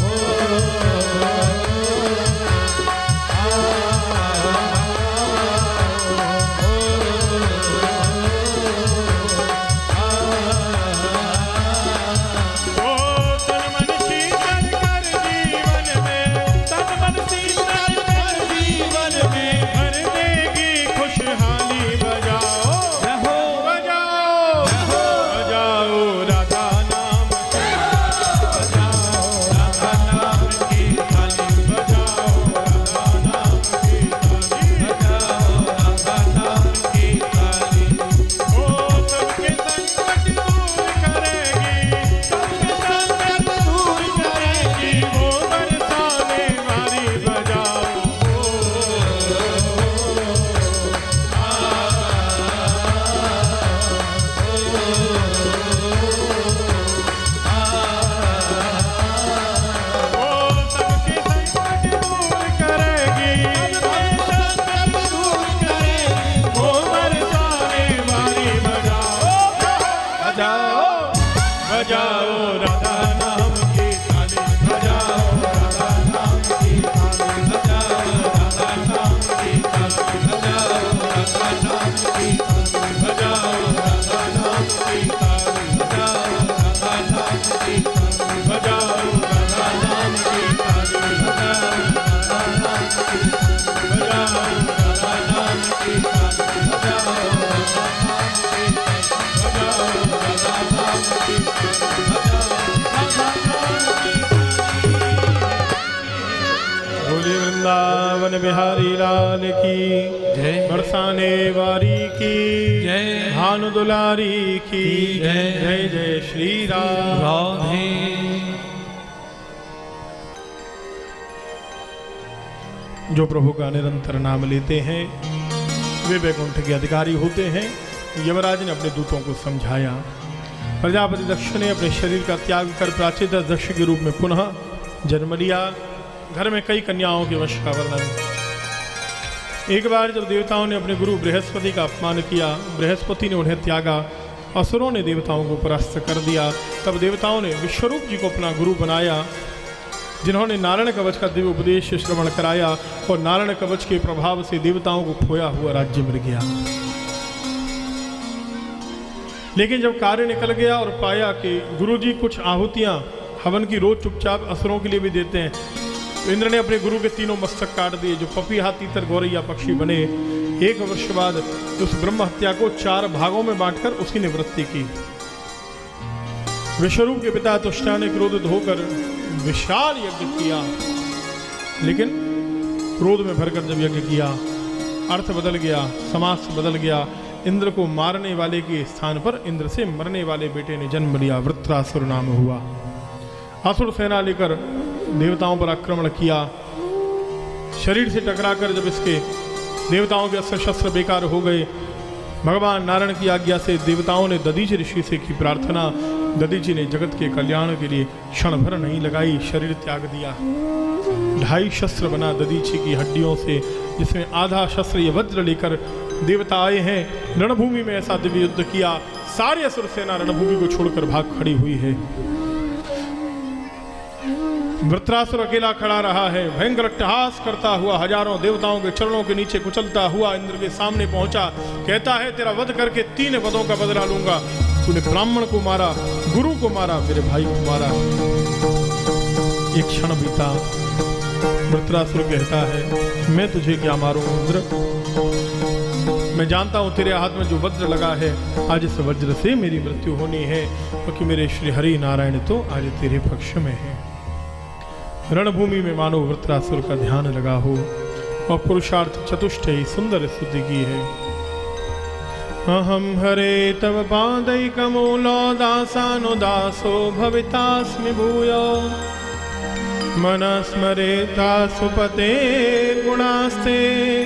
वृंदावन बिहारी लाल की जय, बरसाने वारी की जय, भानु दुलारी की जय, जय जय श्री राम राधे। जो प्रभु का निरंतर नाम लेते हैं वे वैकुंठ के अधिकारी होते हैं। यमराज ने अपने दूतों को समझाया। प्रजापति दक्ष ने अपने शरीर का त्याग कर प्राचीन दक्ष के रूप में पुनः जन्म लिया। घर में कई कन्याओं के वश का वर्णन। एक बार जब देवताओं ने अपने गुरु बृहस्पति का अपमान किया, बृहस्पति ने उन्हें त्यागा, असुरों ने देवताओं को परास्त कर दिया, तब देवताओं ने विश्वरूप जी को अपना गुरु बनाया, जिन्होंने नारायण कवच का दिव्य उपदेश श्रवण कराया और नारायण कवच के प्रभाव से देवताओं को खोया हुआ राज्य मिल गया। लेकिन जब कार्य निकल गया और पाया कि गुरु जी कुछ आहुतियां हवन की रोज चुपचाप असुरों के लिए भी देते हैं, तो इंद्र ने अपने गुरु के तीनों मस्तक काट दिए, जो पपीहा, तीतर, गौरैया पक्षी बने। एक वर्ष बाद उस ब्रह्म हत्या को चार भागों में बांटकर उसकी निवृत्ति की। विश्वरूप के पिता तुष्टा ने क्रोधित होकर विशाल यज्ञ किया, लेकिन क्रोध में भरकर जब यज्ञ किया अर्थ बदल गया, समास बदल गया। इंद्र को मारने वाले के स्थान पर इंद्र से मरने वाले बेटे ने जन्म लिया, वृत्रासुर नाम हुआ। असुर सेना लेकर देवताओं पर आक्रमण किया। शरीर से टकराकर जब इसके देवताओं के अस्त्र शस्त्र बेकार हो गए, भगवान नारायण की आज्ञा से देवताओं ने दधीचि ऋषि से की प्रार्थना। दधीचि ने जगत के कल्याण के लिए क्षण भर नहीं लगाई, शरीर त्याग दिया। ढाई शस्त्र बना दधीचि की हड्डियों से, जिसमें आधा शस्त्र ये वज्र लेकर देवता आए हैं। रणभूमि में ऐसा दिव्य युद्ध किया, सारी असुर सेना रणभूमि को छोड़कर भाग खड़ी हुई है। वृत्रासुर अकेला खड़ा रहा है, भयंकर अट्टहास करता हुआ हजारों देवताओं के चरणों के नीचे कुचलता हुआ इंद्र के सामने पहुंचा। कहता है, तेरा वध करके तीन वधों का बदला लूंगा। तूने ब्राह्मण को मारा, गुरु को मारा, मेरे भाई को मारा। एक क्षण बीता, वृत्रासुर कहता है, मैं तुझे क्या मारूं इंद्र? मैं जानता हूं तेरे हाथ में जो वज्र लगा है, आज इस वज्र से मेरी मृत्यु होनी है, क्योंकि मेरे श्री हरि नारायण तो आज तेरे पक्ष में है। रणभूमि में मानो वृत्रासुर का ध्यान लगा हो और पुरुषार्थ चतुष्टयी सुंदर स्तुति की है। अहम हरे तव पादैकमूलो दासानुदासो भवितास्मि भूयो मनस्मरेता सुपते गुणास्ते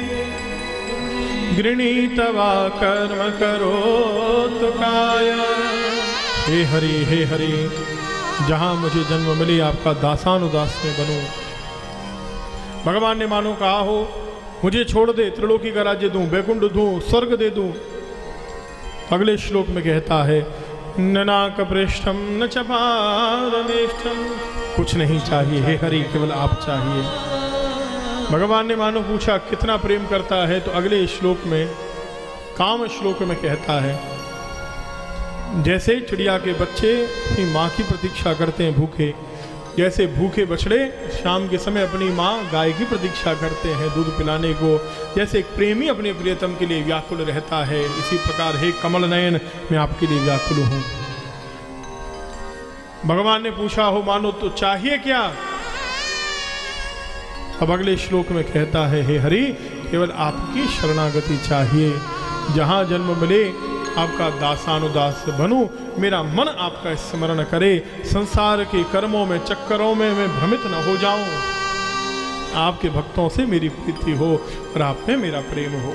गृणीतवा कर्म करोतु काया। हे हरि हे हरि, जहां मुझे जन्म मिले आपका दासानुदास में बनूं। भगवान ने मानो कहा हो, मुझे छोड़ दे, त्रिलोकी का राज्य दूं, बैकुंठ दूं, स्वर्ग दे दूं। अगले श्लोक में कहता है, न नाकपृष्ठम न च पादमेष्ठम, कुछ नहीं चाहिए हे हरि, केवल आप चाहिए। भगवान ने मानो पूछा कितना प्रेम करता है, तो अगले श्लोक में, काम श्लोक में कहता है, जैसे चिड़िया के बच्चे अपनी माँ की प्रतीक्षा करते हैं भूखे, जैसे भूखे बछड़े शाम के समय अपनी माँ गाय की प्रतीक्षा करते हैं दूध पिलाने को, जैसे एक प्रेमी अपने प्रियतम के लिए व्याकुल रहता है, इसी प्रकार हे कमल नयन मैं आपके लिए व्याकुल हूँ। भगवान ने पूछा हो मानो तो चाहिए क्या? अब अगले श्लोक में कहता है, हे हरि केवल आपकी शरणागति चाहिए, जहाँ जन्म मिले आपका दासानुदास बनूं, मेरा मन आपका स्मरण करे, संसार के कर्मों में चक्करों में मैं भ्रमित न हो जाऊं, आपके भक्तों से मेरी प्रीति हो और आप में मेरा प्रेम हो।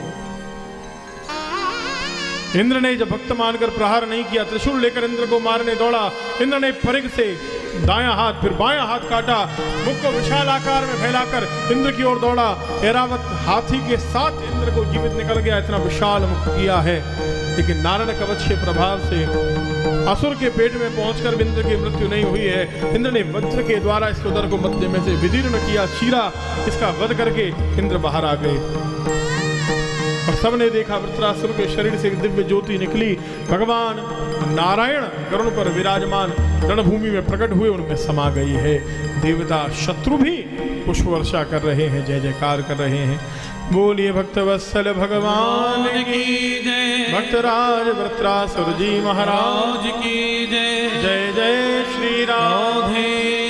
इंद्र ने जब भक्त मानकर प्रहार नहीं किया, त्रिशूल लेकर इंद्र को मारने दौड़ा, इंद्र ने परिघ से दायां हाथ फिर बायां हाथ काटा, मुख को विशाल आकार में फैलाकर इंद्र की ओर दौड़ा। ऐरावत हाथी के साथ इंद्र को जीवित निकल गया, इतना विशाल मुख किया है, लेकिन नारायण कवच के प्रभाव से असुर के पेट में पहुंचकर इंद्र की मृत्यु नहीं हुई है। इंद्र ने वज्र के द्वारा इसके उदर को मध्य में से विदीर्ण किया, चीरा, इसका वध करके इंद्र बाहर आ गए और सबने देखा वृत्रासुर के शरीर से एक दिव्य ज्योति निकली। भगवान नारायण गरुड़ पर विराजमान रणभूमि में प्रकट हुए, उनमें समा गई है। देवता शत्रु भी पुष्प वर्षा कर रहे हैं, जय जयकार कर रहे हैं। बोलिए भक्तवत्सल भगवान की जय, भक्तराज वृत्रासुर जी महाराज की जय, जय जय श्री राधे।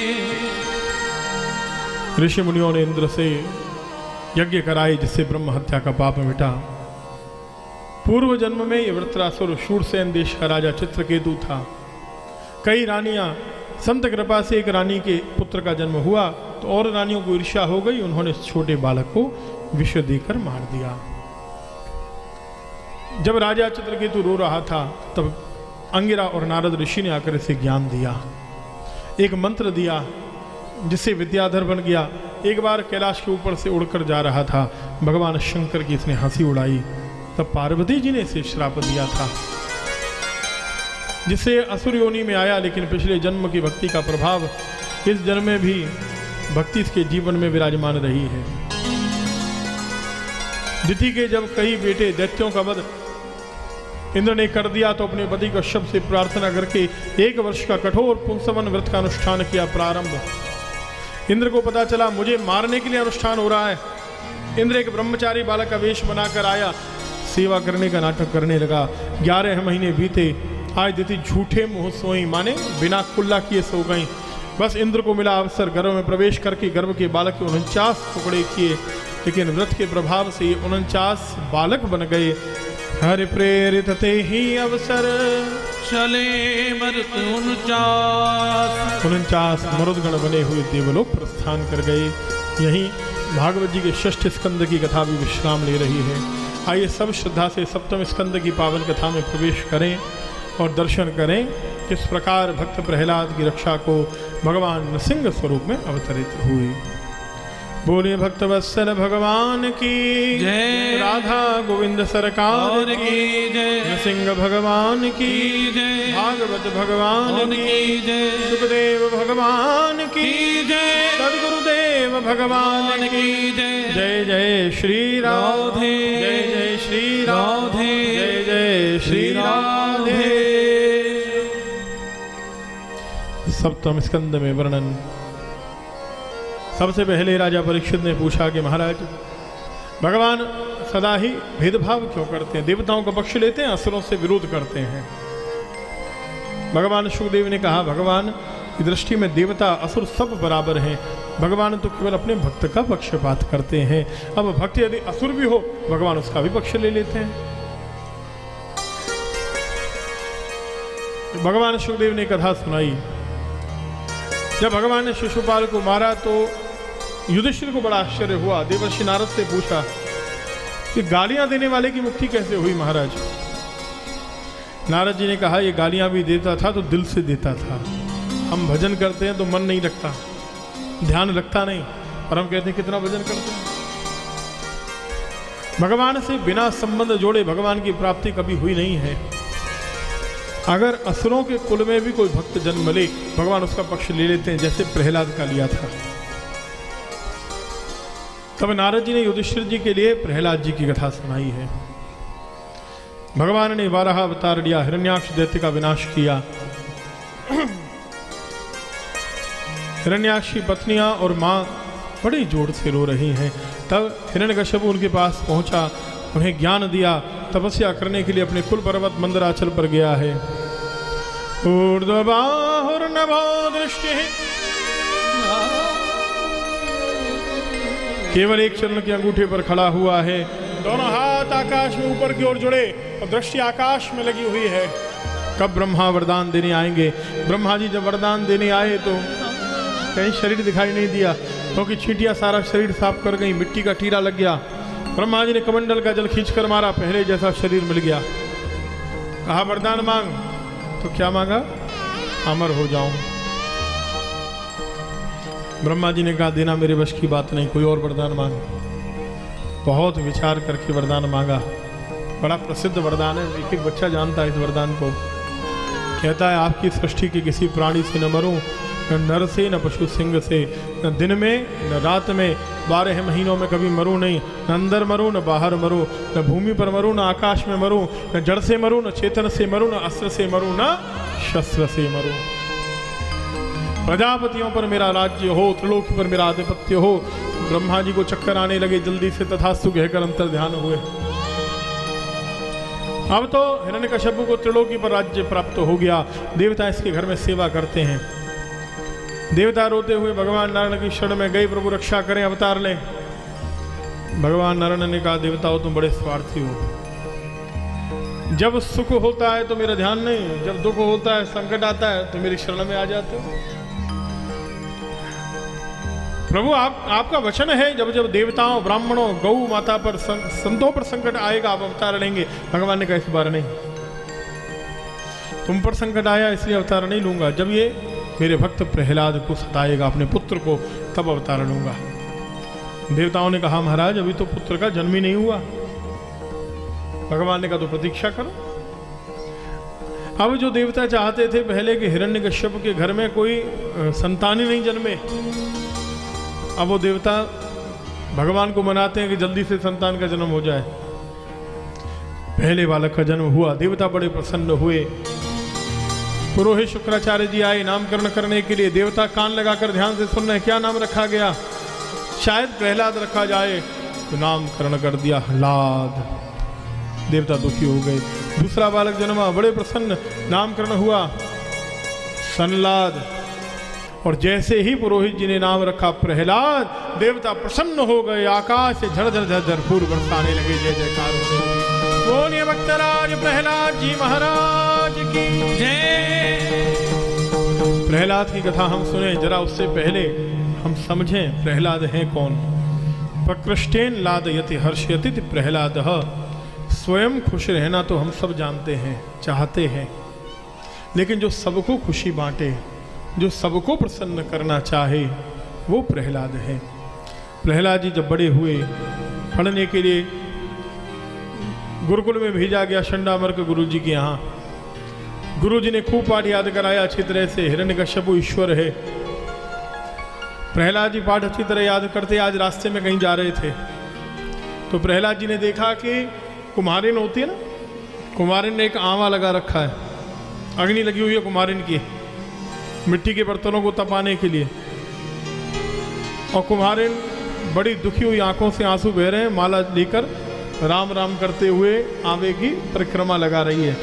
ऋषि मुनियों ने इंद्र से यज्ञ कराए, जिससे ब्रह्म हत्या का पाप मिटा। पूर्व जन्म में ये वृत्रासुर शूरसेन देश का राजा चित्रकेतु था। कई रानियां, संत कृपा से एक रानी के पुत्र का जन्म हुआ तो और रानियों को ईर्ष्या हो गई, उन्होंने छोटे बालक को विष देकर मार दिया। जब राजा चित्रकेतु रो रहा था तब अंगिरा और नारद ऋषि ने आकर इसे ज्ञान दिया, एक मंत्र दिया जिससे विद्याधर बन गया। एक बार कैलाश के ऊपर से उड़कर जा रहा था, भगवान शंकर की इसने हंसी उड़ाई, तब पार्वती जी ने इसे श्राप दिया था, जिससे असुर योनि में आया। लेकिन पिछले जन्म की भक्ति का प्रभाव इस जन्म में भी भक्ति इसके जीवन में विराजमान रही है। दिति के जब कई बेटे दैत्यों का वध इंद्र ने कर दिया तो अपने पति को शब्द से प्रार्थना करके एक वर्ष का कठोर पुंसवन व्रत का अनुष्ठान किया प्रारंभ। इंद्र को पता चला मुझे मारने के लिए अनुष्ठान हो रहा है। इंद्र एक ब्रह्मचारी बालक का वेश बनाकर आया, सेवा करने का नाटक करने लगा। ग्यारह महीने बीते, आज दिति झूठे मुंह सोई, माने बिना कुल्ला किए सो गई। बस इंद्र को मिला अवसर, गर्भ में प्रवेश करके गर्भ के बालक के उनचास टुकड़े किए, लेकिन व्रत के प्रभाव से ये उनचास बालक बन गए। हरि प्रेरित ते ही अवसर चले मरुत उनचास, उनचास मरुदगण बने हुए देवलोक प्रस्थान कर गए। यहीं भागवत जी के षष्ठ स्कंद की कथा भी विश्राम ले रही है। आइए सब श्रद्धा से सप्तम स्कंद की पावन कथा में प्रवेश करें और दर्शन करें किस प्रकार भक्त प्रहलाद की रक्षा को भगवान नृसिंह स्वरूप में अवतरित हुए। बोलिए भक्तवत्सल भगवान की जय, राधा गोविंद सरकार की जय, नृसिंह भगवान की जय, भागवत भगवान की जय, सुखदेव भगवान की जय, सद्गुरुदेव भगवान की जय। जय जय श्री राधे, जय जय श्री राधे, जय जय श्री राधे। सप्तम स्कंद में वर्णन। सबसे पहले राजा परीक्षित ने पूछा कि महाराज भगवान सदा ही भेदभाव क्यों करते हैं, देवताओं का पक्ष लेते हैं, असुरों से विरोध करते हैं। भगवान सुखदेव ने कहा भगवान की दृष्टि में देवता असुर सब बराबर हैं, भगवान तो केवल अपने भक्त का पक्षपात करते हैं। अब भक्त यदि असुर भी हो भगवान उसका भी पक्ष ले लेते हैं। भगवान सुखदेव ने कथा सुनाई। जब भगवान ने शिशुपाल को मारा तो युधिष्ठिर को बड़ा आश्चर्य हुआ। देवर्षि नारद से पूछा कि गालियां देने वाले की मुक्ति कैसे हुई महाराज। नारद जी ने कहा ये गालियां भी देता था तो दिल से देता था। हम भजन करते हैं तो मन नहीं लगता, ध्यान लगता नहीं, और हम कहते हैं कितना भजन करते हैं। भगवान से बिना संबंध जोड़े भगवान की प्राप्ति कभी हुई नहीं है। अगर असुरों के कुल में भी कोई भक्त जन्म ले, भगवान उसका पक्ष ले लेते हैं, जैसे प्रहलाद का लिया था। तब नारद जी ने युधिष्ठिर जी के लिए प्रहलाद जी की कथा सुनाई है। भगवान ने बारह अवतार लिया, हिरण्याक्ष दैत्य का विनाश किया। हिरण्याक्ष की पत्नियां और मां बड़ी जोर से रो रही हैं। तब हिरण्यकश्यप उनके पास पहुंचा, उन्हें ज्ञान दिया, तपस्या करने के लिए अपने कुल पर्वत मंदराचल पर गया है। ऊर्ध्वबाहुर्नभो दृष्टिः, केवल एक चरण के अंगूठे पर खड़ा हुआ है, दोनों हाथ आकाश में ऊपर की ओर जुड़े और दृष्टि आकाश में लगी हुई है। कब ब्रह्मा वरदान देने आएंगे? ब्रह्मा जी जब वरदान देने आए तो कहीं शरीर दिखाई नहीं दिया, क्योंकि तो चींटियां सारा शरीर साफ कर गई, मिट्टी का टीरा लग गया। ब्रह्मा जी ने कमंडल का जल खींचकर मारा, पहले जैसा शरीर मिल गया। कहा वरदान मांग, तो क्या मांगा? अमर हो जाऊं। ब्रह्मा जी ने कहा देना मेरे वश की बात नहीं, कोई और वरदान मांग। बहुत विचार करके वरदान मांगा। बड़ा प्रसिद्ध वरदान है, एक एक बच्चा जानता है इस वरदान को। कहता है आपकी सृष्टि के किसी प्राणी से न मरूं, न नर से, न पशु सिंह से, न दिन में न रात में, बारह महीनों में कभी मरूं नहीं, न अंदर मरूं न बाहर मरूं, न भूमि पर मरूं न आकाश में मरूं, न जड़ से मरूं न चेतन से मरूं, न अस्त्र से मरूं न शस्त्र से मरूं। प्रजापतियों पर मेरा राज्य हो, त्रिलोक पर मेरा आधिपत्य हो। ब्रह्मा जी को चक्कर आने लगे, जल्दी से तथास्तु कहकर अंतर ध्यान हुए। अब तो हिरण्यकश्यप को त्रिलोकी पर राज्य प्राप्त हो गया। देवता इसके घर में सेवा करते हैं। देवता रोते हुए भगवान नारायण की शरण में गए, प्रभु रक्षा करें, अवतार लें। भगवान नारायण ने कहा देवताओं तुम बड़े स्वार्थी हो। जब सुख होता है तो मेरा ध्यान नहीं, जब दुख होता है, संकट आता है तो मेरी शरण में आ जाते हो। प्रभु आप आपका वचन है, जब जब देवताओं, ब्राह्मणों, गौ माता पर, संतों पर संकट आएगा आप अवतार लेंगे। भगवान ने कहा इस बार नहीं, तुम पर संकट आया इसलिए अवतार नहीं लूंगा। जब ये मेरे भक्त प्रहलाद को सताएगा, अपने पुत्र को, तब अवतार लूंगा। देवताओं ने कहा महाराज अभी तो पुत्र का जन्म ही नहीं हुआ। भगवान ने कहा तो प्रतीक्षा करो। अब जो देवता चाहते थे पहले कि हिरण्यकश्यप के घर में कोई संतान ही नहीं जन्मे, अब वो देवता भगवान को मनाते हैं कि जल्दी से संतान का जन्म हो जाए। पहले बालक का जन्म हुआ, देवता बड़े प्रसन्न हुए। पुरोहित शुक्राचार्य जी आए नामकरण करने के लिए। देवता कान लगाकर ध्यान से सुन रहे, क्या नाम रखा गया? शायद प्रहलाद रखा जाए, तो नामकरण कर दिया हलाद। देवता दुखी हो गए। दूसरा बालक जन्मा, बड़े प्रसन्न, नामकरण हुआ सनलाद। और जैसे ही पुरोहित जी ने नाम रखा प्रहलाद, देवता प्रसन्न हो गए, आकाश से झरझर झरझर फूल बरसाने लगे। जय जयकार होने लगी। बोलिए भक्तराज प्रहलाद जी महाराज की जय। प्रहलाद की कथा हम सुने, जरा उससे पहले हम समझें प्रहलाद है कौन। प्रकृष्टेन लादयति हर्षयति प्रहलाद। स्वयं खुश रहना तो हम सब जानते हैं, चाहते हैं, लेकिन जो सबको खुशी बांटे, जो सबको प्रसन्न करना चाहे, वो प्रहलाद है। प्रहलाद जी जब बड़े हुए, पढ़ने के लिए गुरुकुल में भेजा गया शंडामर्क गुरु जी के यहाँ। गुरु जी ने खूब पाठ याद कराया अच्छी तरह से। हिरण्यकश्यप ईश्वर है। प्रहलाद जी पाठ अच्छी तरह याद करते। आज रास्ते में कहीं जा रहे थे तो प्रहलाद जी ने देखा कि कुम्हारिन होती है ना, कुम्हारिन ने एक आंवा लगा रखा है, अग्नि लगी हुई है कुम्हारिन की, मिट्टी के बर्तनों को तपाने के लिए। और कुम्हारिन बड़ी दुखी हुई आंखों से आंसू बह रहे हैं, माला लेकर राम राम करते हुए आंवे की परिक्रमा लगा रही है।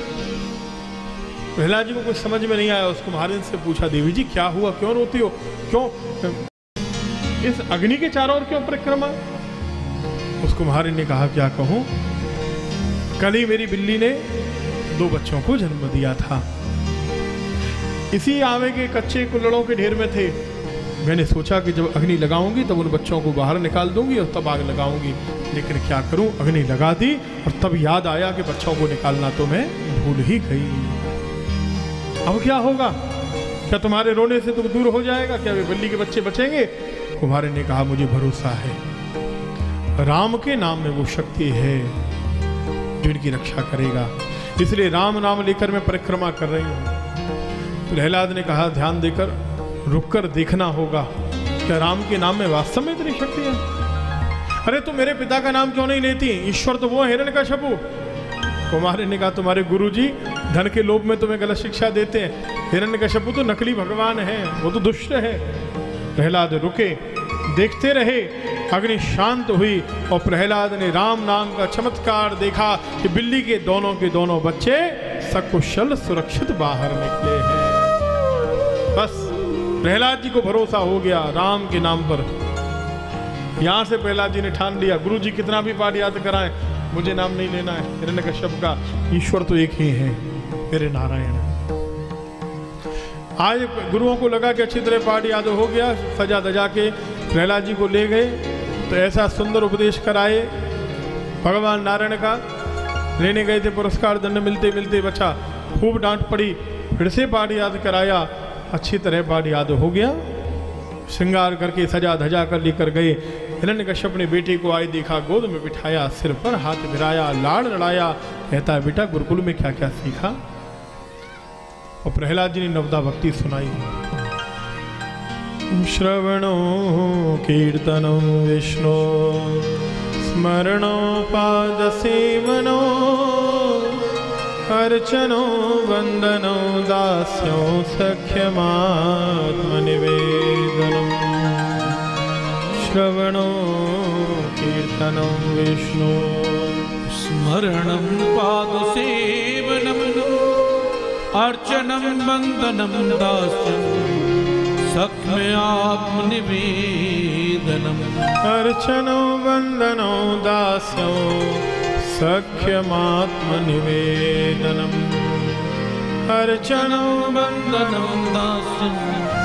प्रहलाद जी को कुछ समझ में नहीं आया। उस कुम्हारिन से पूछा, देवी जी क्या हुआ, क्यों रोती हो, क्यों इस अग्नि के चारों ओर क्यों परिक्रमा? उस कुम्हारिन ने कहा क्या कहूं, कल ही मेरी बिल्ली ने दो बच्चों को जन्म दिया था। इसी आंवे के कच्चे कुल्हड़ों के ढेर में थे। मैंने सोचा कि जब अग्नि लगाऊंगी तब उन बच्चों को बाहर निकाल दूंगी और तब आग लगाऊंगी, लेकिन क्या करूं, अग्नि लगा दी और तब याद आया कि बच्चों को निकालना तो मैं भूल ही गई। अब क्या होगा? क्या तुम्हारे रोने से दुख दूर हो जाएगा? क्या वे बिल्ली के बच्चे बचेंगे? कुम्हारे ने कहा मुझे भरोसा है, राम के नाम में वो शक्ति है जो इनकी रक्षा करेगा। इसलिए राम नाम लेकर मैं परिक्रमा कर रही हूँ। प्रहलाद ने कहा ध्यान देकर रुककर देखना होगा, क्या राम के नाम में वास्तव में इतनी शक्ति है? अरे तुम मेरे पिता का नाम क्यों नहीं लेती? ईश्वर तो वो है हिरण्यकश्यपु। कुमारी ने कहा तुम्हारे गुरुजी धन के लोभ में तुम्हें गलत शिक्षा देते हैं। हिरण्यकश्यपु तो नकली भगवान है, वो तो दुष्ट है। प्रहलाद रुके, देखते रहे, अग्नि शांत हुई और प्रहलाद ने राम नाम का चमत्कार देखा कि बिल्ली के दोनों के दोनों बच्चे सकुशल सुरक्षित बाहर निकले हैं। बस प्रहलाद जी को भरोसा हो गया राम के नाम पर। यहां से प्रहलाद जी ने ठान लिया, गुरु जी कितना भी पाठ याद कराएं, मुझे नाम नहीं लेना है हिरण्यकश्यप का, ईश्वर तो एक ही है मेरे नारायण। आज गुरुओं को लगा कि अच्छी तरह पाठ याद हो गया, सजा दजा के प्रहलाद जी को ले गए तो ऐसा सुंदर उपदेश कराए भगवान नारायण का। लेने गए थे पुरस्कार, दंड मिलते मिलते बचा, खूब डांट पड़ी, फिर से पाठ याद कराया, अच्छी तरह पाठ याद हो गया। श्रृंगार करके सजा धजा कर लेकर गए। हिरण्यकश्यप ने बेटे को आए देखा, गोद में बिठाया, सिर पर हाथ फिराया, लाड़ लड़ाया, कहता है बेटा गुरुकुल में क्या क्या सीखा? और प्रहलाद जी ने नवदा भक्ति सुनाई। श्रवणो कीर्तनो विष्णु स्मरणो पाद सेवनो अर्चनो वंदनो दास्यो सख्यमात्म निवेदनम्। श्रवणो कीर्तनो विष्णु स्मरणं पादसेवनं अर्चनं वन्दनं दास्यं सख्यमात्मनिवेदनम्। अर्चनो वंदनो दास्यो सख्यमात्मनिवेदनम्। अर्चनो वंदनो दास्यं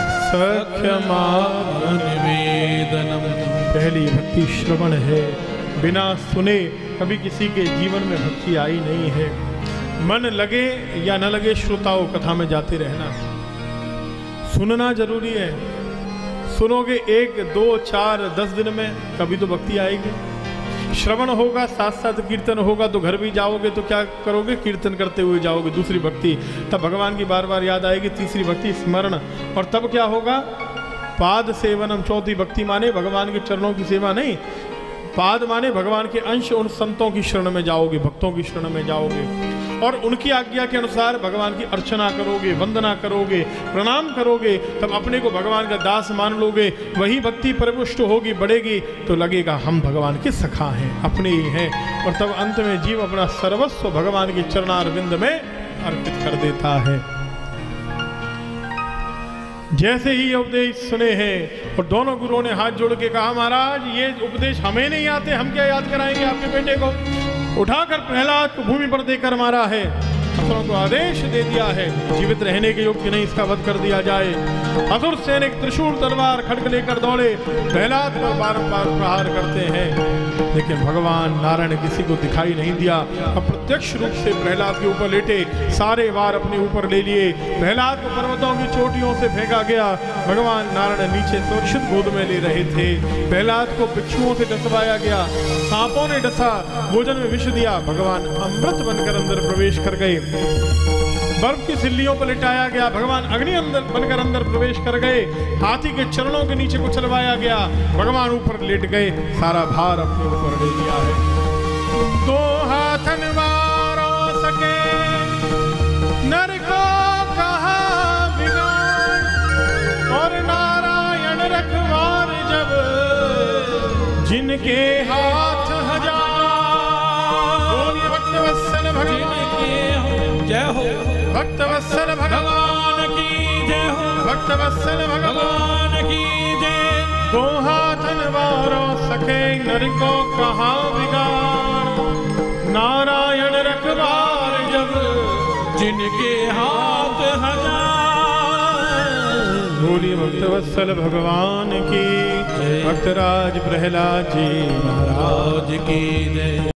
सख्यमात्मनिवेदनम्। पहली भक्ति श्रवण है, बिना सुने कभी किसी के जीवन में भक्ति आई नहीं है। मन लगे या न लगे श्रोताओं कथा में जाते रहना, सुनना जरूरी है। सुनोगे एक दो चार दस दिन में कभी तो भक्ति आएगी। श्रवण होगा, साथ साथ कीर्तन होगा, तो घर भी जाओगे तो क्या करोगे? कीर्तन करते हुए जाओगे, दूसरी भक्ति, तब भगवान की बार बार याद आएगी। तीसरी भक्ति स्मरण, और तब क्या होगा? पाद सेवनम। चौथी भक्ति माने भगवान के चरणों की सेवा नहीं, पाद माने भगवान के अंश, उन संतों की शरण में जाओगे, भक्तों की शरण में जाओगे और उनकी आज्ञा के अनुसार भगवान की अर्चना करोगे, वंदना करोगे, प्रणाम करोगे, तब अपने को भगवान का दास मान लोगे। वही भक्ति परिपुष्ट होगी, बढ़ेगी, तो लगेगा हम भगवान के सखा हैं, अपने ही हैं। और तब अंत में जीव अपना सर्वस्व भगवान के चरणारविंद में अर्पित कर देता है। जैसे ही उपदेश सुने हैं और दोनों गुरुओं ने हाथ जोड़ के कहा महाराज ये उपदेश हमें नहीं आते, हम क्या याद कराएंगे आपके बेटे को? उठाकर प्रहलाद को भूमि पर देकर मारा है, असुरों को आदेश दे दिया है जीवित रहने के योग्य नहीं, इसका वध कर दिया जाए। असुर सैनिक त्रिशूल तलवार खड्ग लेकर दौड़े, प्रहलाद पर बारंबार प्रहार करते हैं, लेकिन भगवान नारायण किसी को दिखाई नहीं दिया। अप्रत्यक्ष रूप से प्रहलाद के ऊपर लेटे, सारे वार अपने ऊपर ले लिए। प्रहलाद को पर्वतों की चोटियों से फेंका गया। भगवान नारायण नीचे सुरक्षित गोद में ले रहे थे। प्रहलाद को बिच्छुओं से डसवाया गया, सांपों ने डसा, भोजन में विष दिया। भगवान अमृत बनकर अंदर प्रवेश कर गए। बर्फ की सिल्लियों पर लिटाया गया, भगवान अग्नि अंदर बनकर अंदर प्रवेश कर गए। हाथी के चरणों के नीचे को चलवाया गया, भगवान ऊपर लेट गए, सारा भार अपने ऊपर ले लिया है। दो हाथन वारो सके नर को कहा बिगाड़, और नारायण रखवार जब जिनके हाथ हजार। भक्तवत्सल भगवान जय हो, भक्तवत्सल भगवान की जय हो, भक्तवत्सल भगवान की जय। दो हाथन वारो सके नर को कहा बिगाड़, नारायण रखवार जब जिनके हाथ हजार। बोलिए भक्तवत्सल भगवान की, भक्तराज प्रहलाद जी महाराज की जय।